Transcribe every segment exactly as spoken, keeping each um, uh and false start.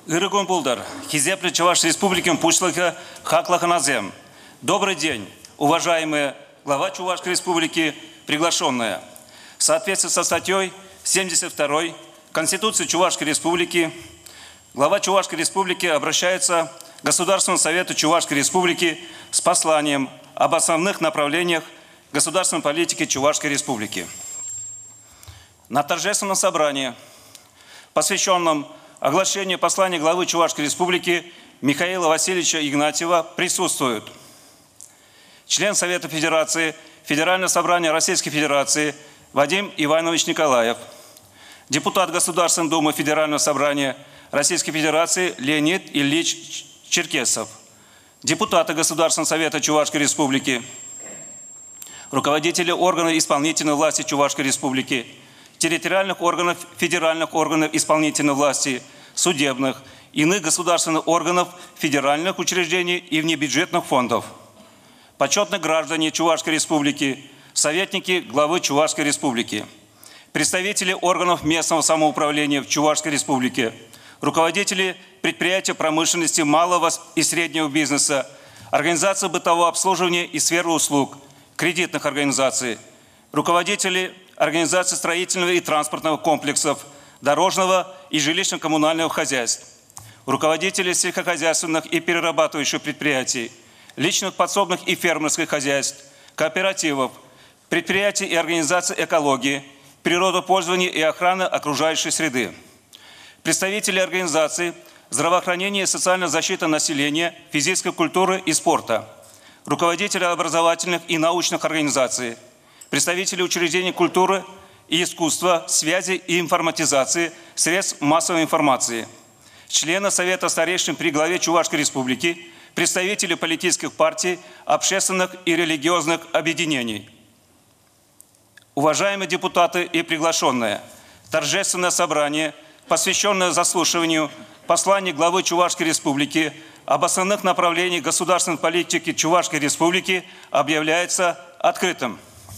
Ирыгон Булдар, Хизепле Чувашской Республики Пушлыка Хаклаханазем. Добрый день, уважаемые глава Чувашской Республики, приглашенные. В соответствии со статьей семьдесят второй Конституции Чувашской Республики, глава Чувашской Республики обращается к Государственному Совету Чувашской Республики с посланием об основных направлениях государственной политики Чувашской Республики. На торжественном собрании, посвященном оглашению послания главы Чувашской Республики Михаила Васильевича Игнатьева, присутствуют член Совета Федерации, Федерального собрания Российской Федерации Вадим Иванович Николаев, депутат Государственной Думы Федерального собрания Российской Федерации Леонид Ильич Черкесов, депутаты Государственного Совета Чувашской Республики, руководители органов исполнительной власти Чувашской Республики, территориальных органов, федеральных органов исполнительной власти, судебных, иных государственных органов, федеральных учреждений и внебюджетных фондов, почетные граждане Чувашской Республики, советники главы Чувашской Республики, представители органов местного самоуправления в Чувашской Республике, руководители предприятий промышленности, малого и среднего бизнеса, организации бытового обслуживания и сферы услуг, кредитных организаций, руководители организации строительного и транспортного комплексов, дорожного и жилищно-коммунального хозяйств, руководители сельскохозяйственных и перерабатывающих предприятий, личных подсобных и фермерских хозяйств, кооперативов, предприятий и организаций экологии, природопользования и охраны окружающей среды, представители организаций здравоохранения и социальной защиты населения, физической культуры и спорта, руководители образовательных и научных организаций, представители учреждений культуры и искусства, связи и информатизации, средств массовой информации, члены Совета старейшин при главе Чувашской Республики, представители политических партий, общественных и религиозных объединений. Уважаемые депутаты и приглашенные, торжественное собрание, посвященное заслушиванию послания главы Чувашской Республики об основных направлениях государственной политики Чувашской Республики, объявляется открытым.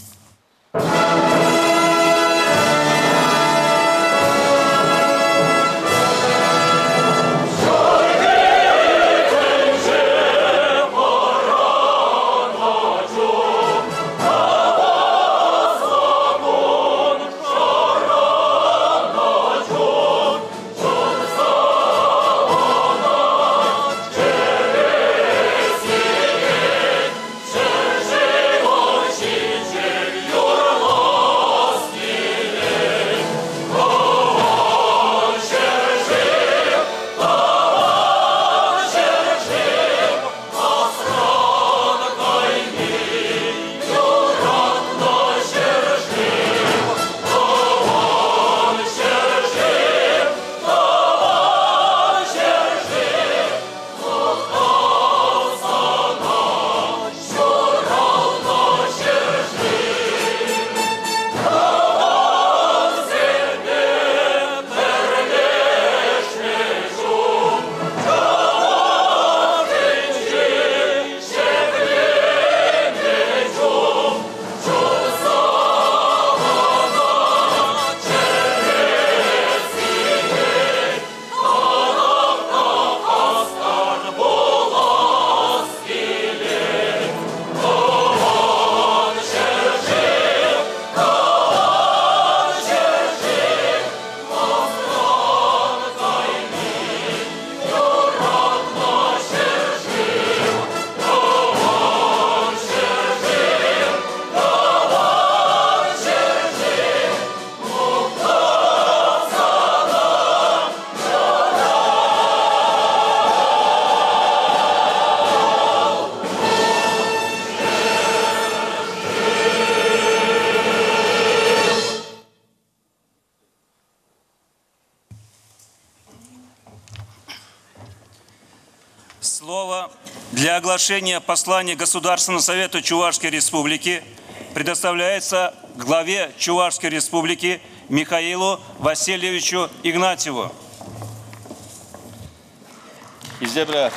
Слово для оглашения послания Государственного Совета Чувашской Республики предоставляется главе Чувашской Республики Михаилу Васильевичу Игнатьеву. Изебля.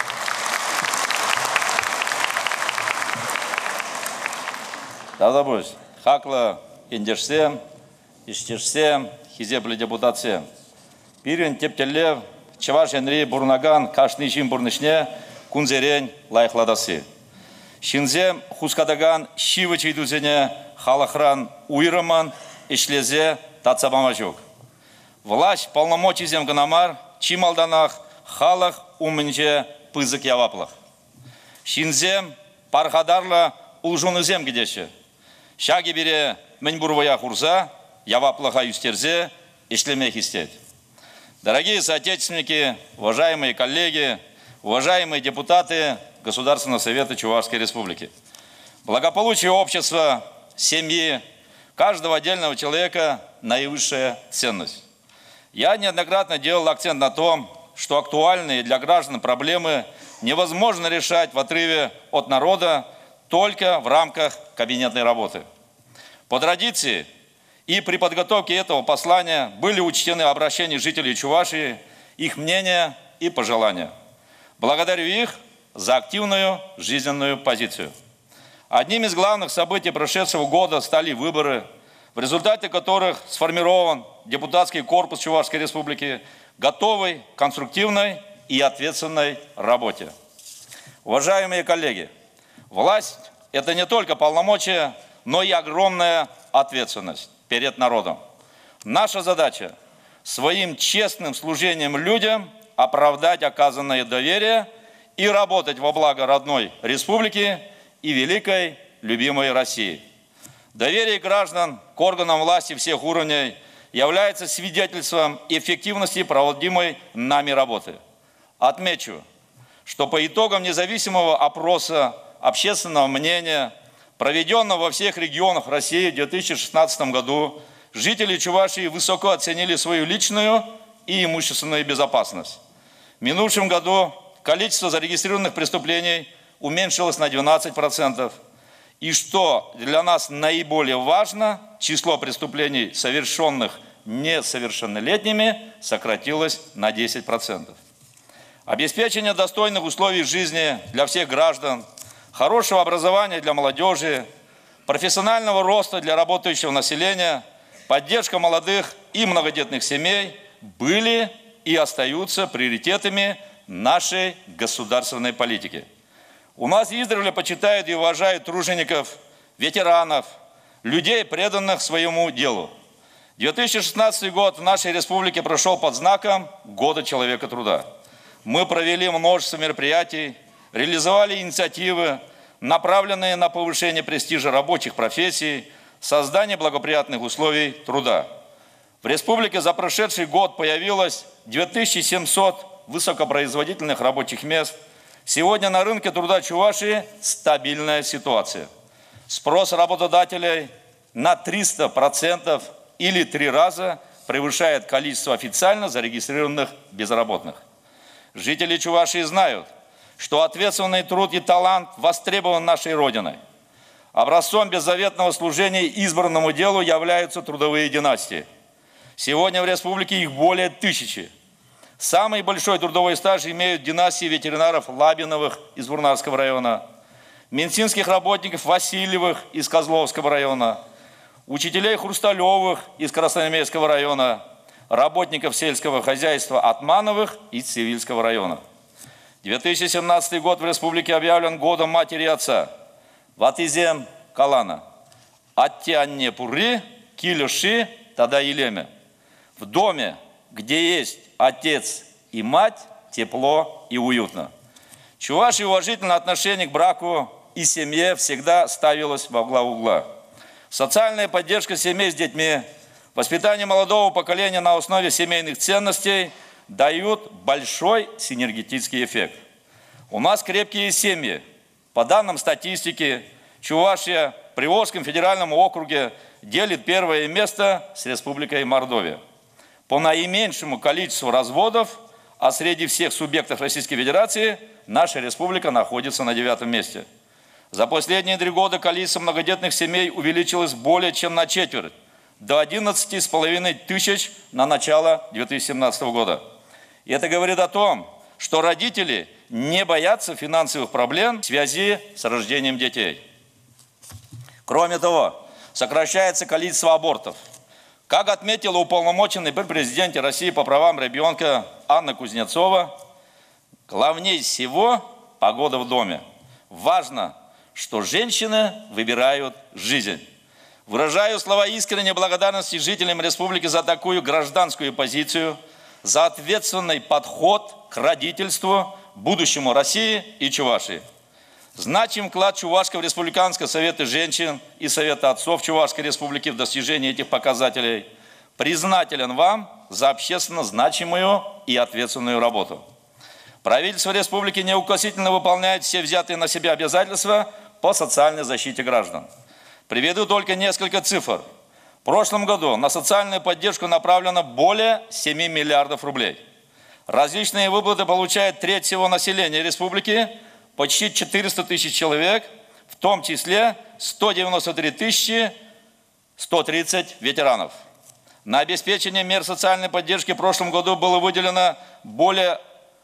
Тазабусь. Хакла индешсем, иштешсем, хизебля депутатсем. Пирен тептелев, Чаваш Энри Бурнаган, Кашничим Бурнишне, Кунзерень Лайхладасы. Шинзем Хускадаган, Шивы Чайдузене, Халахран Уйраман, Ишлезе Тацабамажук. Власть полномочий земганамар, Чималданах, Халах Умынже Пызык Яваплах. Шинзем Пархадарла Улжунызем Гидеше. Шаги бере Меньбурвая Хурза, Яваплаха Юстерзе, Ишлемех Истет. Дорогие соотечественники, уважаемые коллеги, уважаемые депутаты Государственного совета Чувашской Республики. Благополучие общества, семьи, каждого отдельного человека – наивысшая ценность. Я неоднократно делал акцент на том, что актуальные для граждан проблемы невозможно решать в отрыве от народа только в рамках кабинетной работы. По традиции и при подготовке этого послания были учтены обращения жителей Чувашии, их мнения и пожелания. Благодарю их за активную жизненную позицию. Одним из главных событий прошедшего года стали выборы, в результате которых сформирован депутатский корпус Чувашской Республики, готовый к конструктивной и ответственной работе. Уважаемые коллеги, власть – это не только полномочия, но и огромная ответственность перед народом. Наша задача – своим честным служением людям оправдать оказанное доверие и работать во благо родной республики и великой любимой России. Доверие граждан к органам власти всех уровней является свидетельством эффективности проводимой нами работы. Отмечу, что по итогам независимого опроса общественного мнения, проведенного во всех регионах России в две тысячи шестнадцатом году, жители Чувашии высоко оценили свою личную и имущественную безопасность. В минувшем году количество зарегистрированных преступлений уменьшилось на двенадцать процентов. И что для нас наиболее важно, число преступлений, совершенных несовершеннолетними, сократилось на десять процентов. Обеспечение достойных условий жизни для всех граждан, хорошего образования для молодежи, профессионального роста для работающего населения, поддержка молодых и многодетных семей были и остаются приоритетами нашей государственной политики. У нас издревле почитают и уважают тружеников, ветеранов, людей, преданных своему делу. две тысячи шестнадцатый год в нашей республике прошел под знаком Года человека труда. Мы провели множество мероприятий, реализовали инициативы, направленные на повышение престижа рабочих профессий, создание благоприятных условий труда. В республике за прошедший год появилось две тысячи семьсот высокопроизводительных рабочих мест. Сегодня на рынке труда Чувашии стабильная ситуация. Спрос работодателей на триста процентов или три раза превышает количество официально зарегистрированных безработных. Жители Чувашии знают, что ответственный труд и талант востребован нашей Родиной. Образцом беззаветного служения избранному делу являются трудовые династии. Сегодня в республике их более тысячи. Самый большой трудовой стаж имеют династии ветеринаров Лабиновых из Бурнарского района, медицинских работников Васильевых из Козловского района, учителей Хрусталевых из Красноармейского района, работников сельского хозяйства Атмановых из Цивильского района. две тысячи семнадцатый год в республике объявлен годом матери и отца. Ватизем Калана. Аттянне Пурри, Килюши, Тада Елеме. В доме, где есть отец и мать, тепло и уютно. В Чувашии уважительное отношение к браку и семье всегда ставилось во главу угла. Социальная поддержка семей с детьми, воспитание молодого поколения на основе семейных ценностей дают большой синергетический эффект. У нас крепкие семьи. По данным статистики, Чувашия в Приволжском федеральном округе делит первое место с Республикой Мордовия. По наименьшему количеству разводов, а среди всех субъектов Российской Федерации, наша республика находится на девятом месте. За последние три года количество многодетных семей увеличилось более чем на четверть, до одиннадцати с половиной тысяч на начало две тысячи семнадцатого года. И это говорит о том, что родители не боятся финансовых проблем в связи с рождением детей. Кроме того, сокращается количество абортов. Как отметила уполномоченный при президенте России по правам ребенка Анна Кузнецова, главнее всего погода в доме. Важно, что женщины выбирают жизнь. Выражаю слова искренней благодарности жителям республики за такую гражданскую позицию, за ответственный подход к родительству, будущему России и Чувашии. Значим вклад Чувашского республиканского совета женщин и совета отцов Чувашской республики в достижении этих показателей. Признателен вам за общественно значимую и ответственную работу. Правительство республики неукоснительно выполняет все взятые на себя обязательства по социальной защите граждан. Приведу только несколько цифр. В прошлом году на социальную поддержку направлено более семи миллиардов рублей. Различные выплаты получает треть всего населения республики, почти четыреста тысяч человек, в том числе сто девяносто три тысячи сто тридцать ветеранов. На обеспечение мер социальной поддержки в прошлом году было выделено более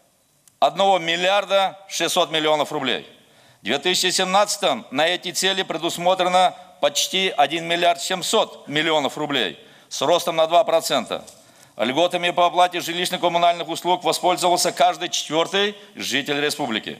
одного миллиарда шестьсот миллионов рублей. В две тысячи семнадцатом на эти цели предусмотрено почти один миллиард семьсот миллионов рублей с ростом на два процента. Льготами по оплате жилищно-коммунальных услуг воспользовался каждый четвертый житель республики.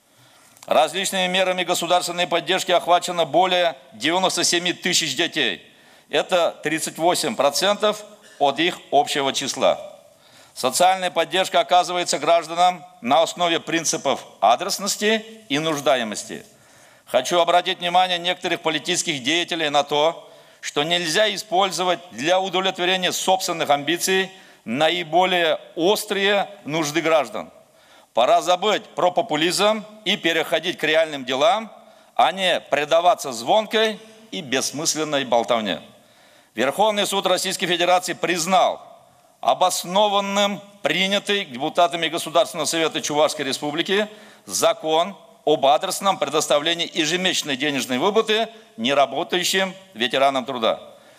Различными мерами государственной поддержки охвачено более девяноста семи тысяч детей. Это тридцать восемь процентов от их общего числа. Социальная поддержка оказывается гражданам на основе принципов адресности и нуждаемости. Хочу обратить внимание некоторых политических деятелей на то, что нельзя использовать для удовлетворения собственных амбиций наиболее острые нужды граждан. Пора забыть про популизм и переходить к реальным делам, а не предаваться звонкой и бессмысленной болтовне. Верховный суд Российской Федерации признал обоснованным принятый депутатами Государственного совета Чувашской Республики закон об адресном предоставлении ежемесячной денежной выплаты неработающим ветеранам труда.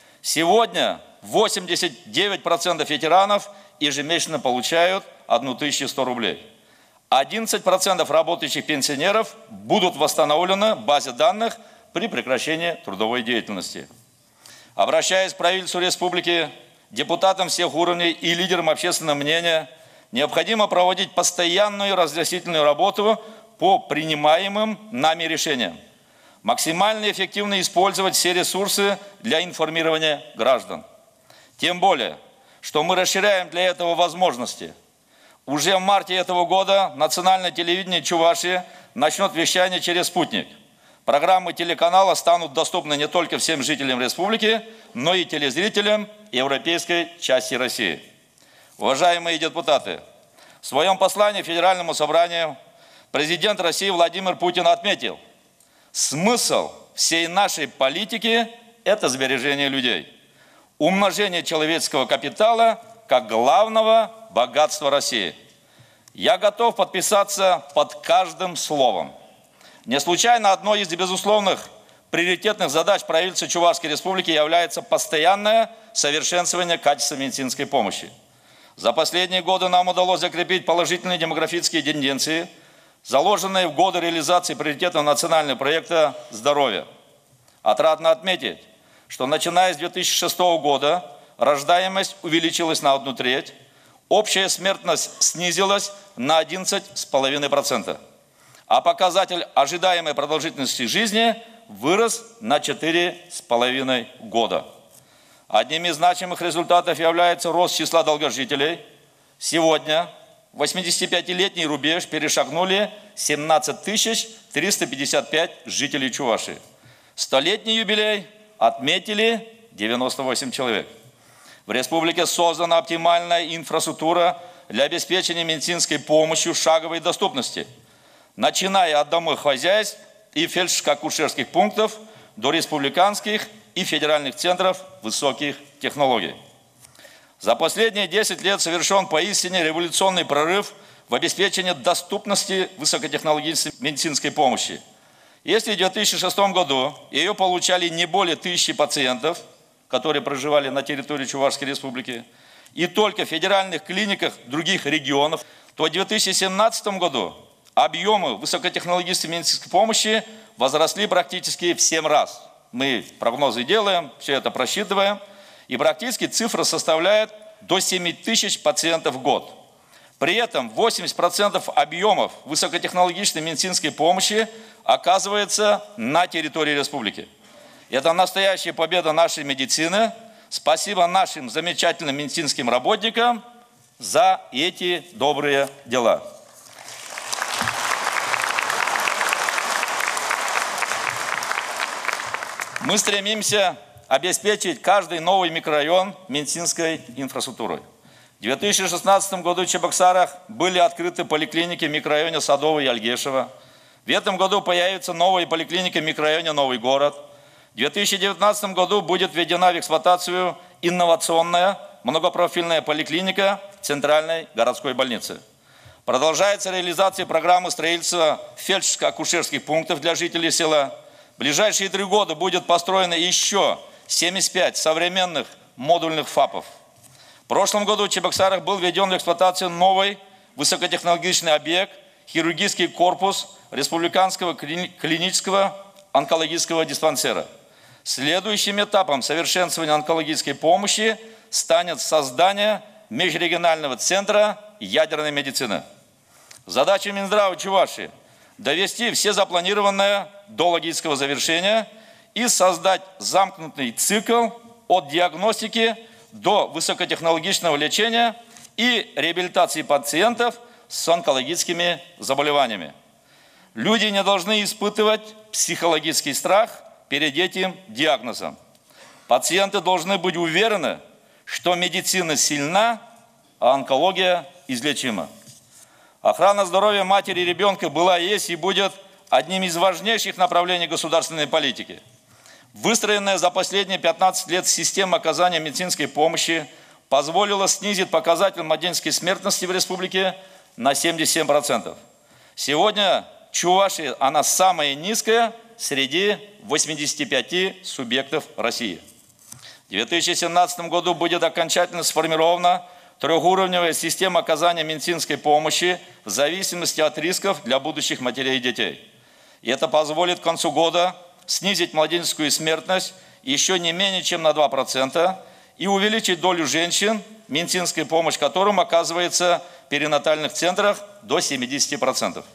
Сегодня восемьдесят девять процентов ветеранов ежемесячно получают тысячу сто рублей. одиннадцать процентов работающих пенсионеров будут восстановлены в базе данных при прекращении трудовой деятельности. Обращаясь к правительству республики, депутатам всех уровней и лидерам общественного мнения, необходимо проводить постоянную разъяснительную работу по принимаемым нами решениям. Максимально эффективно использовать все ресурсы для информирования граждан. Тем более, что мы расширяем для этого возможности. Уже в марте этого года национальное телевидение Чувашии начнет вещание через спутник. Программы телеканала станут доступны не только всем жителям республики, но и телезрителям европейской части России. Уважаемые депутаты, в своем послании Федеральному собранию президент России Владимир Путин отметил: смысл всей нашей политики – это сбережение людей, умножение человеческого капитала как главного богатства России. Я готов подписаться под каждым словом. Не случайно одной из безусловных приоритетных задач правительства Чувашской Республики является постоянное совершенствование качества медицинской помощи. За последние годы нам удалось закрепить положительные демографические тенденции, заложенные в годы реализации приоритетного национального проекта «Здоровье». Отрадно отметить, что начиная с две тысячи шестого года рождаемость увеличилась на одну треть, общая смертность снизилась на одиннадцать целых пять десятых процента, а показатель ожидаемой продолжительности жизни вырос на четыре с половиной года. Одним из значимых результатов является рост числа долгожителей. Сегодня восьмидесятипятилетний рубеж перешагнули семнадцать тысяч триста пятьдесят пять жителей Чувашии. Столетний юбилей отметили девяносто восемь человек. В республике создана оптимальная инфраструктура для обеспечения медицинской помощью шаговой доступности, начиная от домовых хозяйств и фельдшерско-акушерских пунктов до республиканских и федеральных центров высоких технологий. За последние десять лет совершен поистине революционный прорыв в обеспечении доступности высокотехнологической медицинской помощи. Если в две тысячи шестом году ее получали не более тысячи пациентов, которые проживали на территории Чувашской Республики, и только в федеральных клиниках других регионов, то в две тысячи семнадцатом году объемы высокотехнологической медицинской помощи возросли практически в семь раз. Мы прогнозы делаем, все это просчитываем. И практически цифра составляет до семи тысяч пациентов в год. При этом восемьдесят процентов объемов высокотехнологичной медицинской помощи оказывается на территории республики. Это настоящая победа нашей медицины. Спасибо нашим замечательным медицинским работникам за эти добрые дела. Мы стремимся обеспечить каждый новый микрорайон медицинской инфраструктурой. В две тысячи шестнадцатом году в Чебоксарах были открыты поликлиники в микрорайоне Садово и Альгешево. В этом году появится новая поликлиника в микрорайоне Новый город. В две тысячи девятнадцатом году будет введена в эксплуатацию инновационная многопрофильная поликлиника Центральной городской больницы. Продолжается реализация программы строительства фельдшерско-акушерских пунктов для жителей села. В ближайшие три года будет построено еще семьдесят пять современных модульных ФАПов. В прошлом году в Чебоксарах был введен в эксплуатацию новый высокотехнологичный объект, хирургический корпус Республиканского клинического онкологического диспансера. Следующим этапом совершенствования онкологической помощи станет создание межрегионального центра ядерной медицины. Задача Минздрава Чувашии – довести все запланированное до логического завершения и создать замкнутый цикл от диагностики до высокотехнологичного лечения и реабилитации пациентов с онкологическими заболеваниями. Люди не должны испытывать психологический страх перед этим диагнозом. Пациенты должны быть уверены, что медицина сильна, а онкология излечима. Охрана здоровья матери и ребенка была, есть и будет одним из важнейших направлений государственной политики. Выстроенная за последние пятнадцать лет система оказания медицинской помощи позволила снизить показатель младенческой смертности в республике на семьдесят семь процентов. Сегодня в Чувашии она самая низкая среди восьмидесяти пяти субъектов России. В две тысячи семнадцатом году будет окончательно сформирована трехуровневая система оказания медицинской помощи в зависимости от рисков для будущих матерей и детей. И это позволит к концу года снизить младенческую смертность еще не менее чем на два процента и увеличить долю женщин, медицинская помощь которым оказывается в перинатальных центрах до семидесяти процентов.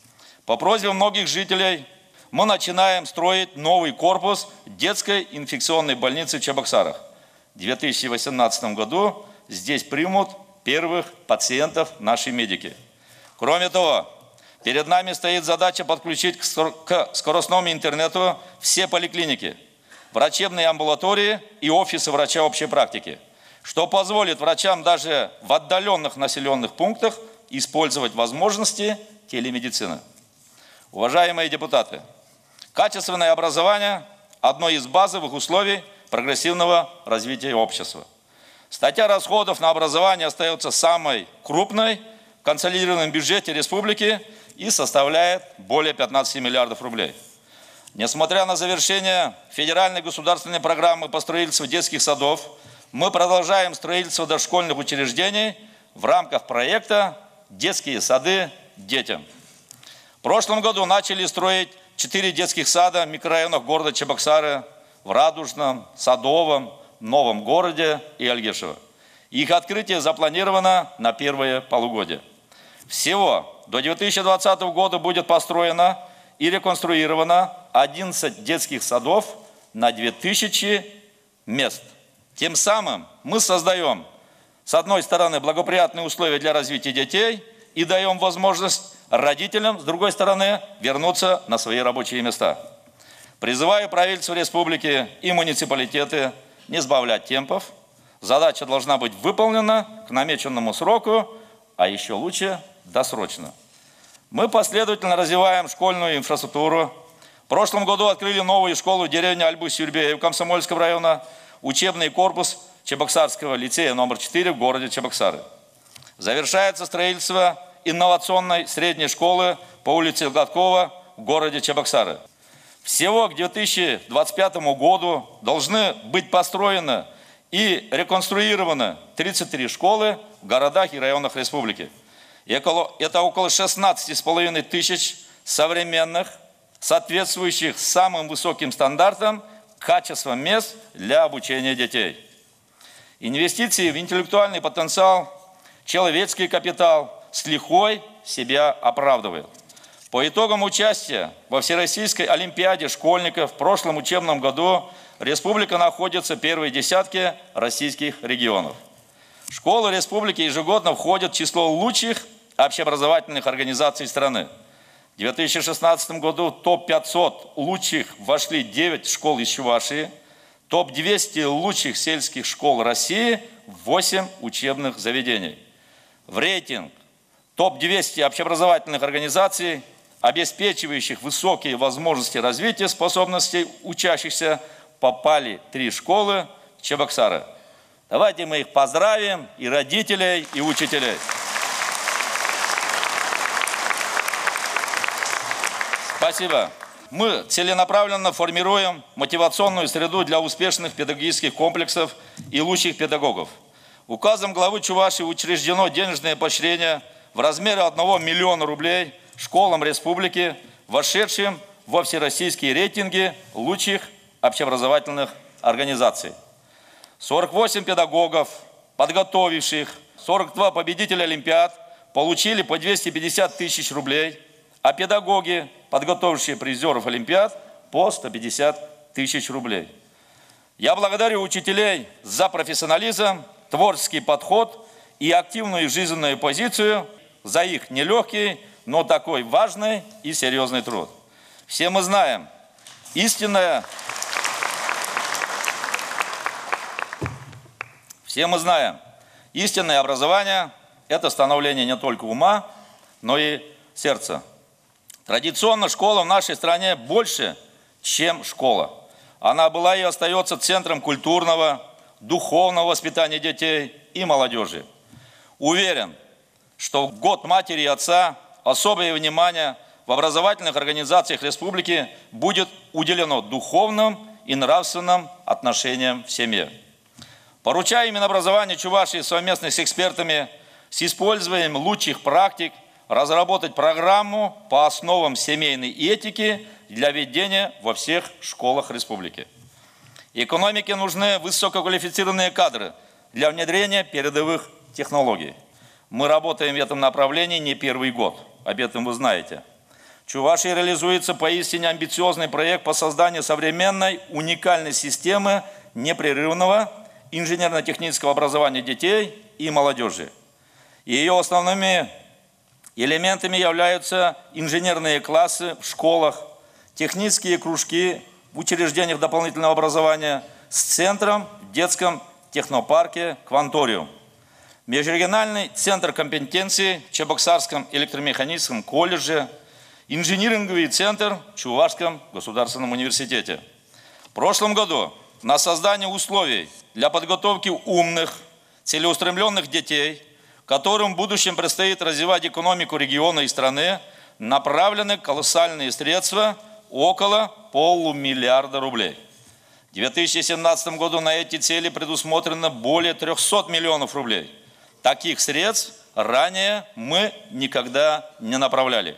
По просьбе многих жителей мы начинаем строить новый корпус детской инфекционной больницы в Чебоксарах. В две тысячи восемнадцатом году здесь примут первых пациентов наши медики. Кроме того, перед нами стоит задача подключить к скоростному интернету все поликлиники, врачебные амбулатории и офисы врача общей практики, что позволит врачам даже в отдаленных населенных пунктах использовать возможности телемедицины. Уважаемые депутаты, качественное образование – одно из базовых условий прогрессивного развития общества. Статья расходов на образование остается самой крупной в консолидированном бюджете республики и составляет более пятнадцати миллиардов рублей. Несмотря на завершение федеральной государственной программы по строительству детских садов, мы продолжаем строительство дошкольных учреждений в рамках проекта «Детские сады детям». В прошлом году начали строить четыре детских сада в микрорайонах города Чебоксары, в Радужном, Садовом, Новом городе и Альгешево. Их открытие запланировано на первое полугодие. Всего до две тысячи двадцатого года будет построено и реконструировано одиннадцать детских садов на две тысячи мест. Тем самым мы создаем, с одной стороны, благоприятные условия для развития детей и даем возможность родителям, с другой стороны, вернуться на свои рабочие места. Призываю правительство республики и муниципалитеты не сбавлять темпов. Задача должна быть выполнена к намеченному сроку, а еще лучше досрочно. Мы последовательно развиваем школьную инфраструктуру. В прошлом году открыли новую школу в деревне Альбусь-Сюрбеев Комсомольского района, учебный корпус Чебоксарского лицея номер четыре в городе Чебоксары. Завершается строительство инновационной средней школы по улице Гладкова в городе Чебоксары. Всего к две тысячи двадцать пятому году должны быть построены и реконструированы тридцать три школы в городах и районах республики. Это около шестнадцати с половиной тысяч современных, соответствующих самым высоким стандартам качества мест для обучения детей. Инвестиции в интеллектуальный потенциал, человеческий капитал с лихвой себя оправдывает. По итогам участия во Всероссийской олимпиаде школьников в прошлом учебном году республика находится в первой десятке российских регионов. Школы республики ежегодно входят в число лучших общеобразовательных организаций страны. В две тысячи шестнадцатом году в топ пятьсот лучших вошли девять школ из Чувашии, топ двести лучших сельских школ России, восемь учебных заведений. В рейтинг топ двести общеобразовательных организаций, обеспечивающих высокие возможности развития способностей учащихся, попали три школы Чебоксары. Давайте мы их поздравим, и родителей, и учителей. Спасибо. Мы целенаправленно формируем мотивационную среду для успешных педагогических комплексов и лучших педагогов. Указом главы Чувашии учреждено денежное поощрение в размере одного миллиона рублей школам республики, вошедшим во всероссийские рейтинги лучших общеобразовательных организаций. сорок восемь педагогов, подготовивших, сорок два победителя олимпиад, получили по двести пятьдесят тысяч рублей, а педагоги, подготовившие призеров олимпиад, по сто пятьдесят тысяч рублей. Я благодарю учителей за профессионализм, творческий подход и активную жизненную позицию, за их нелегкий, но такой важный и серьезный труд. Все мы знаем, истинное, все мы знаем, истинное образование – это становление не только ума, но и сердца. Традиционно школа в нашей стране больше, чем школа. Она была и остается центром культурного, духовного воспитания детей и молодежи. Уверен, что в год матери и отца особое внимание в образовательных организациях республики будет уделено духовным и нравственным отношениям в семье. Поручаем Минобразованию Чувашии совместно с экспертами с использованием лучших практик разработать программу по основам семейной этики для введения во всех школах республики. Экономике нужны высококвалифицированные кадры для внедрения передовых технологий. Мы работаем в этом направлении не первый год, об этом вы знаете. В Чувашии реализуется поистине амбициозный проект по созданию современной уникальной системы непрерывного инженерно-технического образования детей и молодежи. Ее основными элементами являются инженерные классы в школах, технические кружки в учреждениях дополнительного образования с центром в детском технопарке «Кванториум». Межрегиональный центр компетенции в Чебоксарском электромеханическом колледже, инжиниринговый центр в Чувашском государственном университете. В прошлом году на создание условий для подготовки умных, целеустремленных детей, которым в будущем предстоит развивать экономику региона и страны, направлены колоссальные средства, около полумиллиарда рублей. В две тысячи семнадцатом году на эти цели предусмотрено более трёхсот миллионов рублей. Таких средств ранее мы никогда не направляли.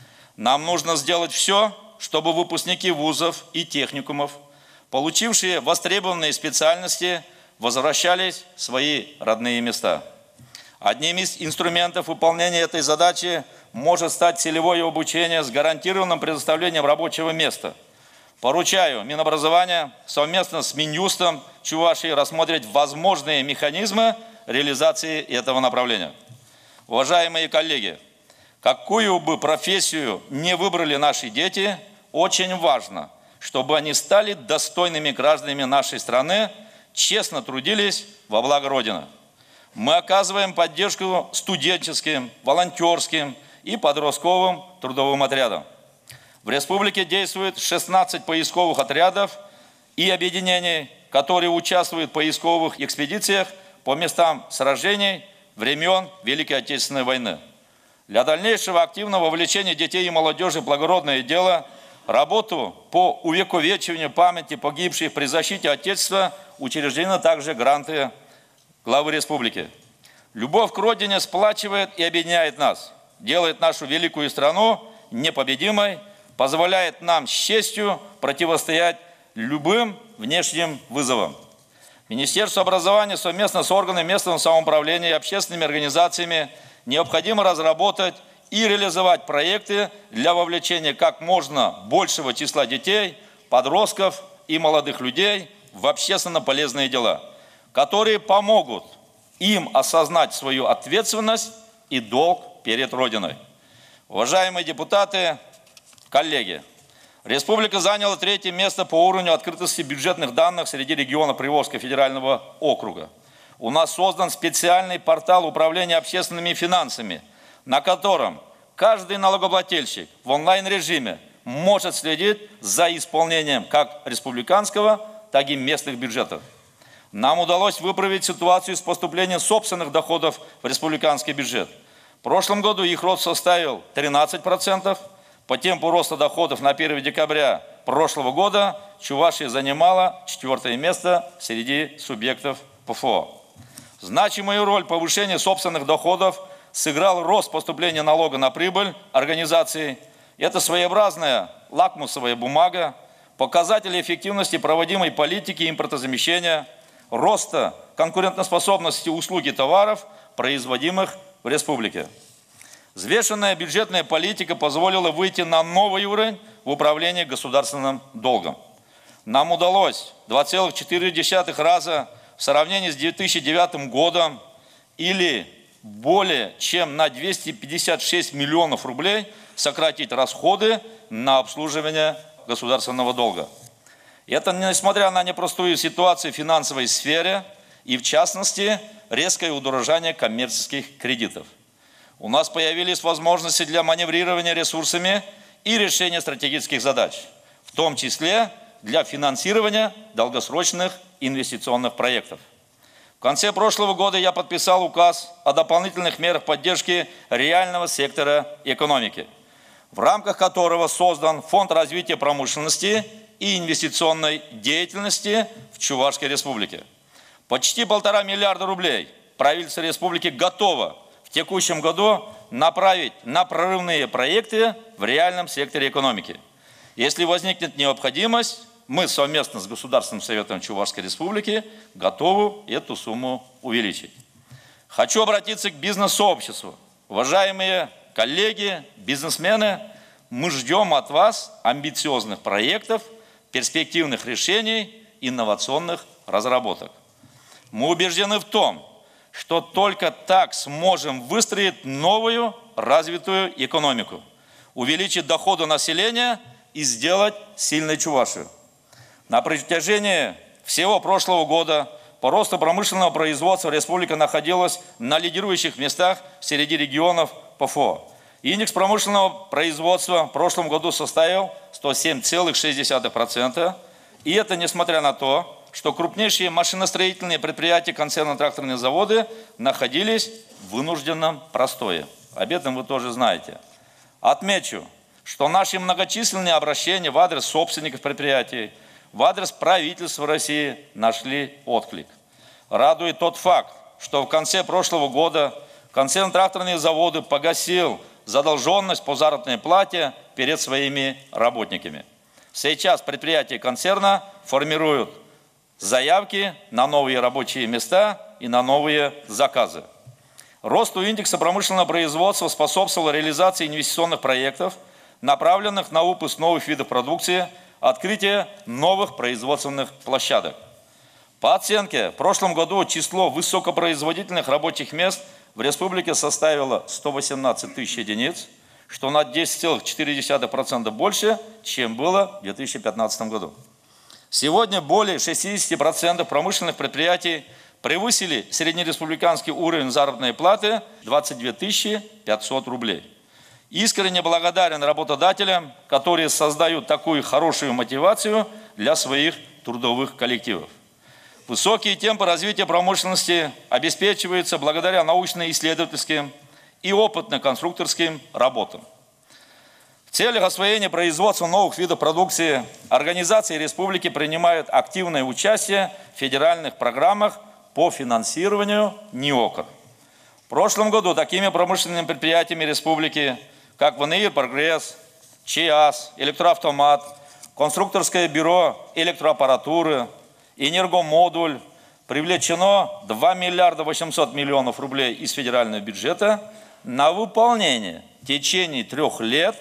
Нам нужно сделать все, чтобы выпускники вузов и техникумов, получившие востребованные специальности, возвращались в свои родные места. Одним из инструментов выполнения этой задачи может стать целевое обучение с гарантированным предоставлением рабочего места. Поручаю Минобразования совместно с Минюстом Чувашии рассмотреть возможные механизмы реализации этого направления. Уважаемые коллеги, какую бы профессию не выбрали наши дети, очень важно, чтобы они стали достойными гражданами нашей страны, честно трудились во благо Родины. Мы оказываем поддержку студенческим, волонтерским и подростковым трудовым отрядам. В республике действует шестнадцать поисковых отрядов и объединений, которые участвуют в поисковых экспедициях по местам сражений времен Великой Отечественной войны. Для дальнейшего активного вовлечения детей и молодежи в благородное дело, работу по увековечиванию памяти погибших при защите Отечества учреждены также гранты главы республики. Любовь к родине сплачивает и объединяет нас, делает нашу великую страну непобедимой, позволяет нам с честью противостоять любым внешним вызовам. Министерству образования совместно с органами местного самоуправления и общественными организациями необходимо разработать и реализовать проекты для вовлечения как можно большего числа детей, подростков и молодых людей в общественно полезные дела, которые помогут им осознать свою ответственность и долг перед Родиной. Уважаемые депутаты, коллеги, республика заняла третье место по уровню открытости бюджетных данных среди регионов Приволжского федерального округа. У нас создан специальный портал управления общественными финансами, на котором каждый налогоплательщик в онлайн-режиме может следить за исполнением как республиканского, так и местных бюджетов. Нам удалось выправить ситуацию с поступлением собственных доходов в республиканский бюджет. В прошлом году их рост составил тринадцать процентов. По темпу роста доходов на первое декабря прошлого года Чувашия занимала четвертое место среди субъектов ПФО. Значимую роль повышения собственных доходов сыграл рост поступления налога на прибыль организаций. Это своеобразная лакмусовая бумага, показатели эффективности проводимой политики импортозамещения, роста конкурентоспособности услуг и товаров, производимых в республике. Взвешенная бюджетная политика позволила выйти на новый уровень в управлении государственным долгом. Нам удалось два целых четыре десятых раза в сравнении с две тысячи девятым годом или более чем на двести пятьдесят шесть миллионов рублей сократить расходы на обслуживание государственного долга. И это несмотря на непростую ситуацию в финансовой сфере и, в частности, резкое удорожание коммерческих кредитов. У нас появились возможности для маневрирования ресурсами и решения стратегических задач, в том числе для финансирования долгосрочных инвестиционных проектов. В конце прошлого года я подписал указ о дополнительных мерах поддержки реального сектора экономики, в рамках которого создан Фонд развития промышленности и инвестиционной деятельности в Чувашской республике. Почти полтора миллиарда рублей правительство республики готово в текущем году направить на прорывные проекты в реальном секторе экономики. Если возникнет необходимость, мы совместно с Государственным советом Чувашской республики готовы эту сумму увеличить. Хочу обратиться к бизнес-сообществу. Уважаемые коллеги, бизнесмены, мы ждем от вас амбициозных проектов, перспективных решений, инновационных разработок. Мы убеждены в том, что только так сможем выстроить новую развитую экономику, увеличить доходы населения и сделать сильной Чувашию. На протяжении всего прошлого года по росту промышленного производства республика находилась на лидирующих местах среди регионов ПФО. Индекс промышленного производства в прошлом году составил сто семь целых шесть десятых процента. И это несмотря на то, что крупнейшие машиностроительные предприятия концерна «Тракторные заводы» находились в вынужденном простое. Об этом вы тоже знаете. Отмечу, что наши многочисленные обращения в адрес собственников предприятий, в адрес правительства России нашли отклик. Радует тот факт, что в конце прошлого года концерн «Тракторные заводы» погасил задолженность по заработной плате перед своими работниками. Сейчас предприятия концерна формируют заявки на новые рабочие места и на новые заказы. Росту индекса промышленного производства способствовала реализация инвестиционных проектов, направленных на выпуск новых видов продукции, открытие новых производственных площадок. По оценке, в прошлом году число высокопроизводительных рабочих мест в республике составило сто восемнадцать тысяч единиц, что на десять целых четыре десятых процента больше, чем было в две тысячи пятнадцатом году. Сегодня более шестидесяти процентов промышленных предприятий превысили среднереспубликанский уровень заработной платы двадцать две тысячи пятьсот рублей. Искренне благодарен работодателям, которые создают такую хорошую мотивацию для своих трудовых коллективов. Высокие темпы развития промышленности обеспечиваются благодаря научно-исследовательским и опытно-конструкторским работам. В целях освоения производства новых видов продукции организации республики принимают активное участие в федеральных программах по финансированию НИОКР. В прошлом году такими промышленными предприятиями республики, как ВНИИ «Прогресс», ЧИАС, «Электроавтомат», конструкторское бюро электроаппаратуры, «Энергомодуль», привлечено два миллиарда восемьсот миллионов рублей из федерального бюджета на выполнение в течение трех лет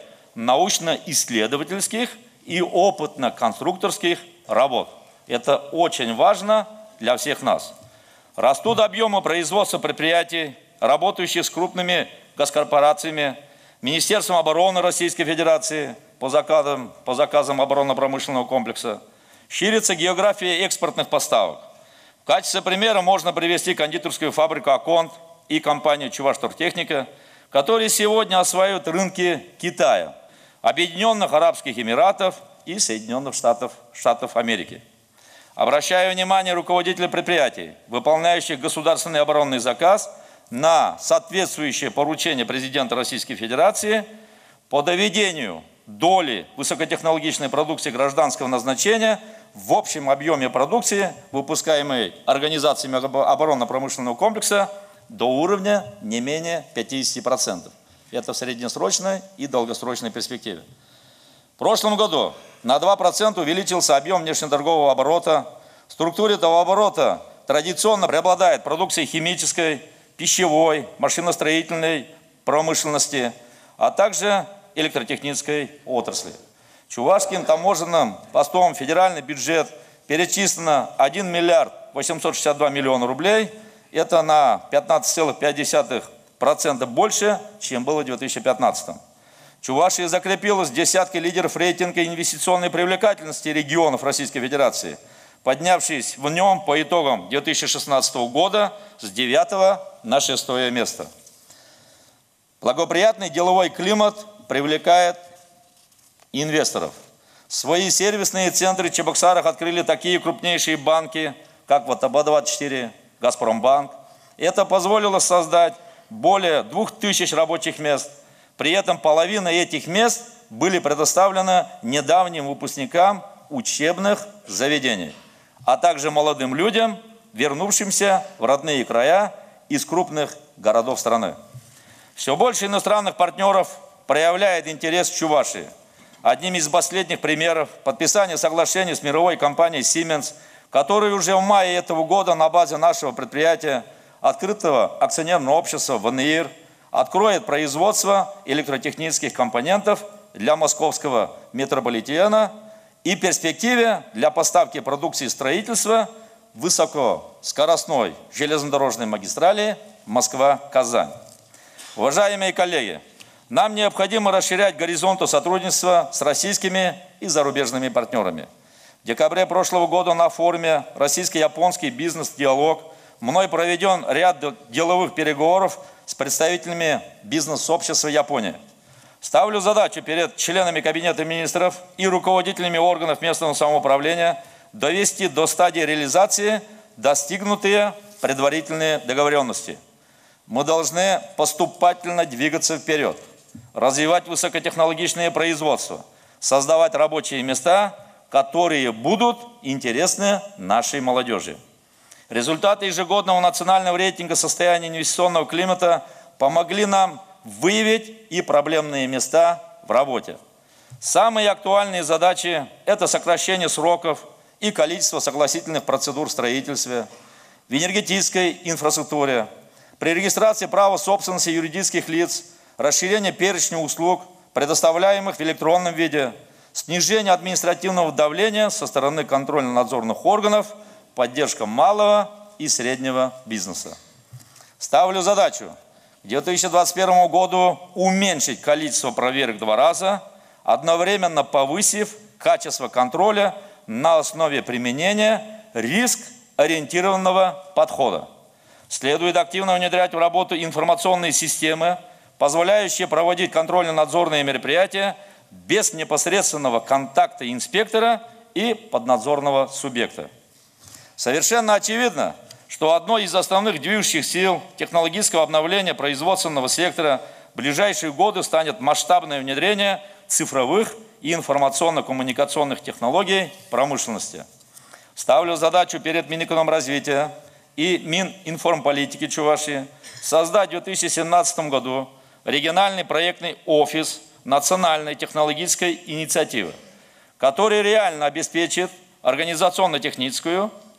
научно-исследовательских и опытно-конструкторских работ. Это очень важно для всех нас. Растут объемы производства предприятий, работающих с крупными госкорпорациями, Министерством обороны Российской Федерации по заказам, по заказам оборонно-промышленного комплекса. Ширится география экспортных поставок. В качестве примера можно привести кондитерскую фабрику «Аконт» и компанию «Чувашторгтехника», которые сегодня осваивают рынки Китая, Объединенных Арабских Эмиратов и Соединенных Штатов, Штатов Америки. Обращаю внимание руководителей предприятий, выполняющих государственный оборонный заказ, на соответствующее поручение президента Российской Федерации по доведению доли высокотехнологичной продукции гражданского назначения в общем объеме продукции, выпускаемой организациями оборонно-промышленного комплекса, до уровня не менее пятидесяти процентов. Это в среднесрочной и долгосрочной перспективе. В прошлом году на два процента увеличился объем внешнеторгового оборота. В структуре этого оборота традиционно преобладает продукция химической, пищевой, машиностроительной промышленности, а также электротехнической отрасли. Чувашским таможенным постом федеральный бюджет перечислено один миллиард восемьсот шестьдесят два миллиона рублей. Это на пятнадцать целых пять десятых процента больше, чем было в две тысячи пятнадцатом. Чувашия закрепилась в десятке лидеров рейтинга инвестиционной привлекательности регионов Российской Федерации, поднявшись в нем по итогам две тысячи шестнадцатого года с девятого на шестое место. Благоприятный деловой климат привлекает инвесторов. Свои сервисные центры в Чебоксарах открыли такие крупнейшие банки, как вэ тэ бэ двадцать четыре, Газпромбанк. Это позволило создать более двух тысяч рабочих мест. При этом половина этих мест были предоставлены недавним выпускникам учебных заведений, а также молодым людям, вернувшимся в родные края из крупных городов страны. Все больше иностранных партнеров проявляет интерес к Чувашии. Одним из последних примеров подписание соглашения с мировой компанией Siemens, который уже в мае этого года на базе нашего предприятия, открытого акционерного общества ВНИР, откроет производство электротехнических компонентов для московского метрополитена и в перспективе для поставки продукции строительства высокоскоростной железнодорожной магистрали Москва-Казань. Уважаемые коллеги, нам необходимо расширять горизонты сотрудничества с российскими и зарубежными партнерами. В декабре прошлого года на форуме «Российско-японский бизнес-диалог» мной проведен ряд деловых переговоров с представителями бизнес-сообщества Японии. Ставлю задачу перед членами Кабинета министров и руководителями органов местного самоуправления довести до стадии реализации достигнутые предварительные договоренности. Мы должны поступательно двигаться вперед, развивать высокотехнологичное производство, создавать рабочие места, которые будут интересны нашей молодежи. Результаты ежегодного национального рейтинга состояния инвестиционного климата помогли нам выявить и проблемные места в работе. Самые актуальные задачи – это сокращение сроков и количество согласительных процедур в строительстве, в энергетической инфраструктуре, при регистрации права собственности юридических лиц, расширение перечня услуг, предоставляемых в электронном виде, снижение административного давления со стороны контрольно-надзорных органов, поддержка малого и среднего бизнеса. Ставлю задачу к две тысячи двадцать первому году уменьшить количество проверок в два раза, одновременно повысив качество контроля на основе применения риск-ориентированного подхода. Следует активно внедрять в работу информационные системы, позволяющие проводить контрольно-надзорные мероприятия без непосредственного контакта инспектора и поднадзорного субъекта. Совершенно очевидно, что одной из основных движущих сил технологического обновления производственного сектора в ближайшие годы станет масштабное внедрение цифровых и информационно-коммуникационных технологий в промышленности. Ставлю задачу перед Минэкономразвития и Мининформполитики Чувашии создать в две тысячи семнадцатом году региональный проектный офис национальной технологической инициативы, который реально обеспечит организационно-техническую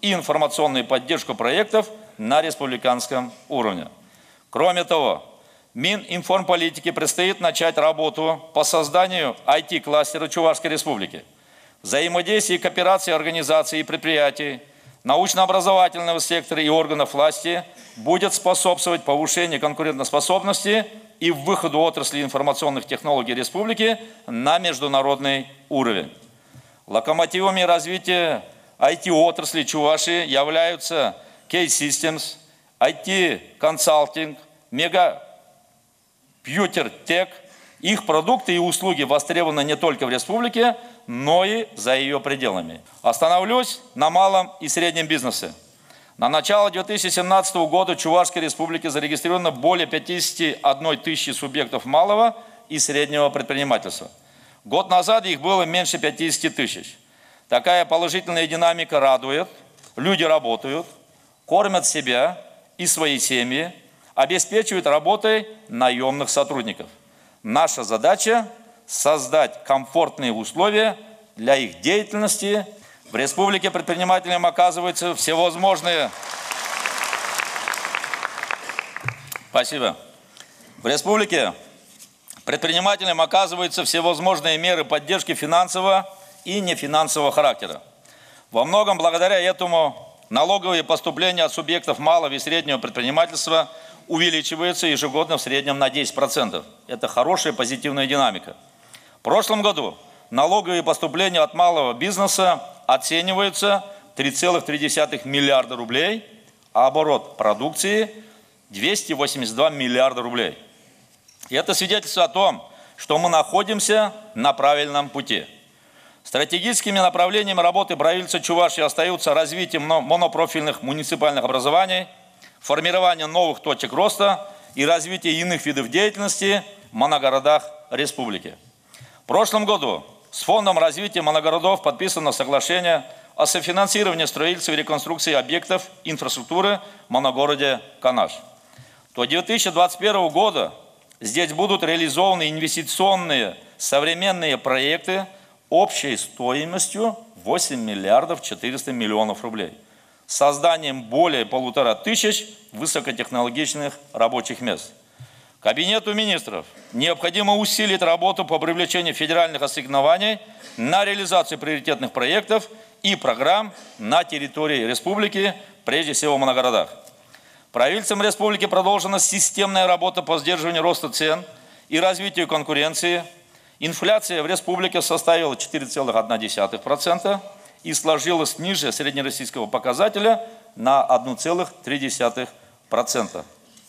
и информационную поддержку проектов на республиканском уровне. Кроме того, Мининформполитике предстоит начать работу по созданию ай ти-кластера Чувашской Республики. Взаимодействие и кооперация организаций и предприятий, научно-образовательного сектора и органов власти будет способствовать повышению конкурентоспособности и выходу отрасли информационных технологий республики на международный уровень. Локомотивами развития ай ти-отрасли Чувашии являются Key Systems, ай ти-консалтинг, Мегакомпьютертек. Их продукты и услуги востребованы не только в республике, но и за ее пределами. Остановлюсь на малом и среднем бизнесе. На начало две тысячи семнадцатого года в Чувашской Республике зарегистрировано более пятидесяти одной тысячи субъектов малого и среднего предпринимательства. Год назад их было меньше пятидесяти тысяч. Такая положительная динамика радует. Люди работают, кормят себя и свои семьи, обеспечивают работой наемных сотрудников. Наша задача – создать комфортные условия для их деятельности. В республике предпринимателям оказываются всевозможные... Спасибо. В республике предпринимателям оказываются всевозможные меры поддержки финансового и нефинансового характера. Во многом благодаря этому налоговые поступления от субъектов малого и среднего предпринимательства увеличиваются ежегодно в среднем на десять процентов. Это хорошая позитивная динамика. В прошлом году налоговые поступления от малого бизнеса оцениваются три целых три десятых миллиарда рублей, а оборот продукции двести восемьдесят два миллиарда рублей. И это свидетельство о том, что мы находимся на правильном пути. Стратегическими направлениями работы правительства Чувашии остаются развитие монопрофильных муниципальных образований, формирование новых точек роста и развитие иных видов деятельности в моногородах республики. В прошлом году с Фондом развития моногородов подписано соглашение о софинансировании строительства и реконструкции объектов инфраструктуры в моногороде Канаш. До две тысячи двадцать первого года здесь будут реализованы инвестиционные современные проекты общей стоимостью восемь миллиардов четыреста миллионов рублей, с созданием более полутора тысяч высокотехнологичных рабочих мест. Кабинету министров необходимо усилить работу по привлечению федеральных ассигнований на реализацию приоритетных проектов и программ на территории республики, прежде всего в моногородах. Правительством республики продолжена системная работа по сдерживанию роста цен и развитию конкуренции. Инфляция в республике составила четыре целых одна десятая процента и сложилась ниже среднероссийского показателя на одна целых три десятых процента.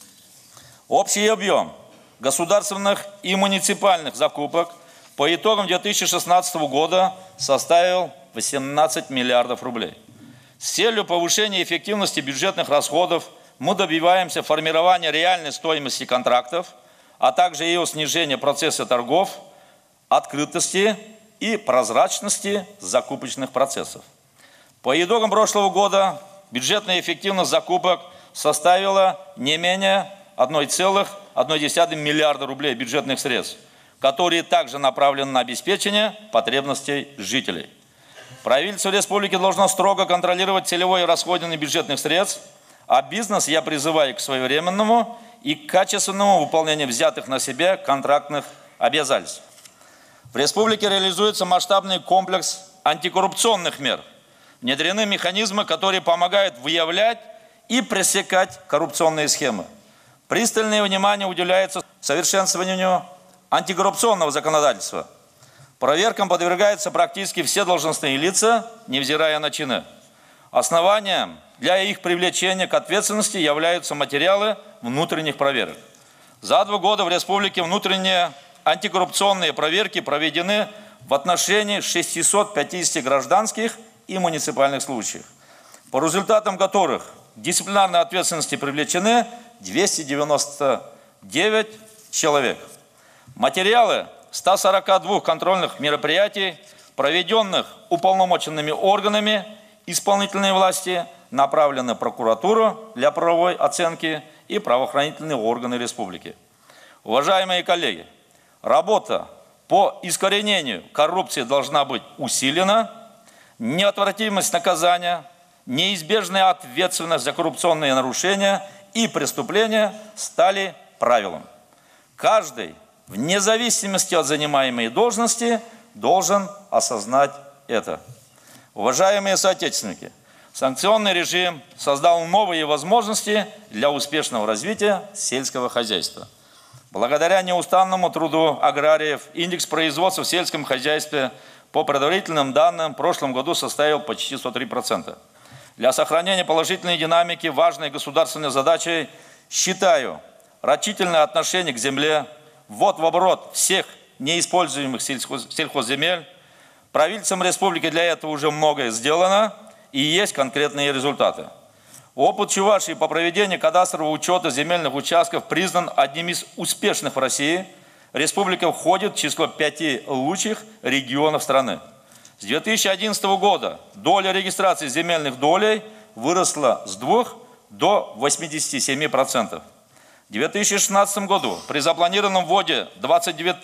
Общий объем государственных и муниципальных закупок по итогам две тысячи шестнадцатого года составил восемнадцать миллиардов рублей. С целью повышения эффективности бюджетных расходов мы добиваемся формирования реальной стоимости контрактов, а также ее снижения процесса торгов, открытости и прозрачности закупочных процессов. По итогам прошлого года бюджетная эффективность закупок составила не менее одна целая одна десятая миллиарда рублей бюджетных средств, которые также направлены на обеспечение потребностей жителей. Правительство республики должно строго контролировать целевое расходование бюджетных средств, а бизнес я призываю к своевременному и качественному выполнению взятых на себя контрактных обязательств. В республике реализуется масштабный комплекс антикоррупционных мер. Внедрены механизмы, которые помогают выявлять и пресекать коррупционные схемы. Пристальное внимание уделяется совершенствованию антикоррупционного законодательства. Проверкам подвергаются практически все должностные лица, невзирая на чины. Основанием для их привлечения к ответственности являются материалы внутренних проверок. За два года в республике внутренние антикоррупционные проверки проведены в отношении шестисот пятидесяти гражданских и муниципальных случаев, по результатам которых к дисциплинарной ответственности привлечены двести девяносто девять человек. Материалы ста сорока двух контрольных мероприятий, проведенных уполномоченными органами исполнительной власти, направлены в прокуратуру для правовой оценки и правоохранительные органы республики. Уважаемые коллеги, работа по искоренению коррупции должна быть усилена, неотвратимость наказания неизбежная ответственность за коррупционные нарушения и преступления стали правилом. Каждый, вне зависимости от занимаемой должности, должен осознать это. Уважаемые соотечественники, санкционный режим создал новые возможности для успешного развития сельского хозяйства. Благодаря неустанному труду аграриев индекс производства в сельском хозяйстве по предварительным данным в прошлом году составил почти сто три процента. Для сохранения положительной динамики важной государственной задачей считаю рачительное отношение к земле, ввод в оборот всех неиспользуемых сельхоз, сельхозземель. Правительством республики для этого уже многое сделано и есть конкретные результаты. Опыт Чувашии по проведению кадастрового учета земельных участков признан одним из успешных в России. Республика входит в число пяти лучших регионов страны. С две тысячи одиннадцатого года доля регистрации земельных долей выросла с двух до восьмидесяти семи процентов. В две тысячи шестнадцатом году при запланированном вводе двадцать две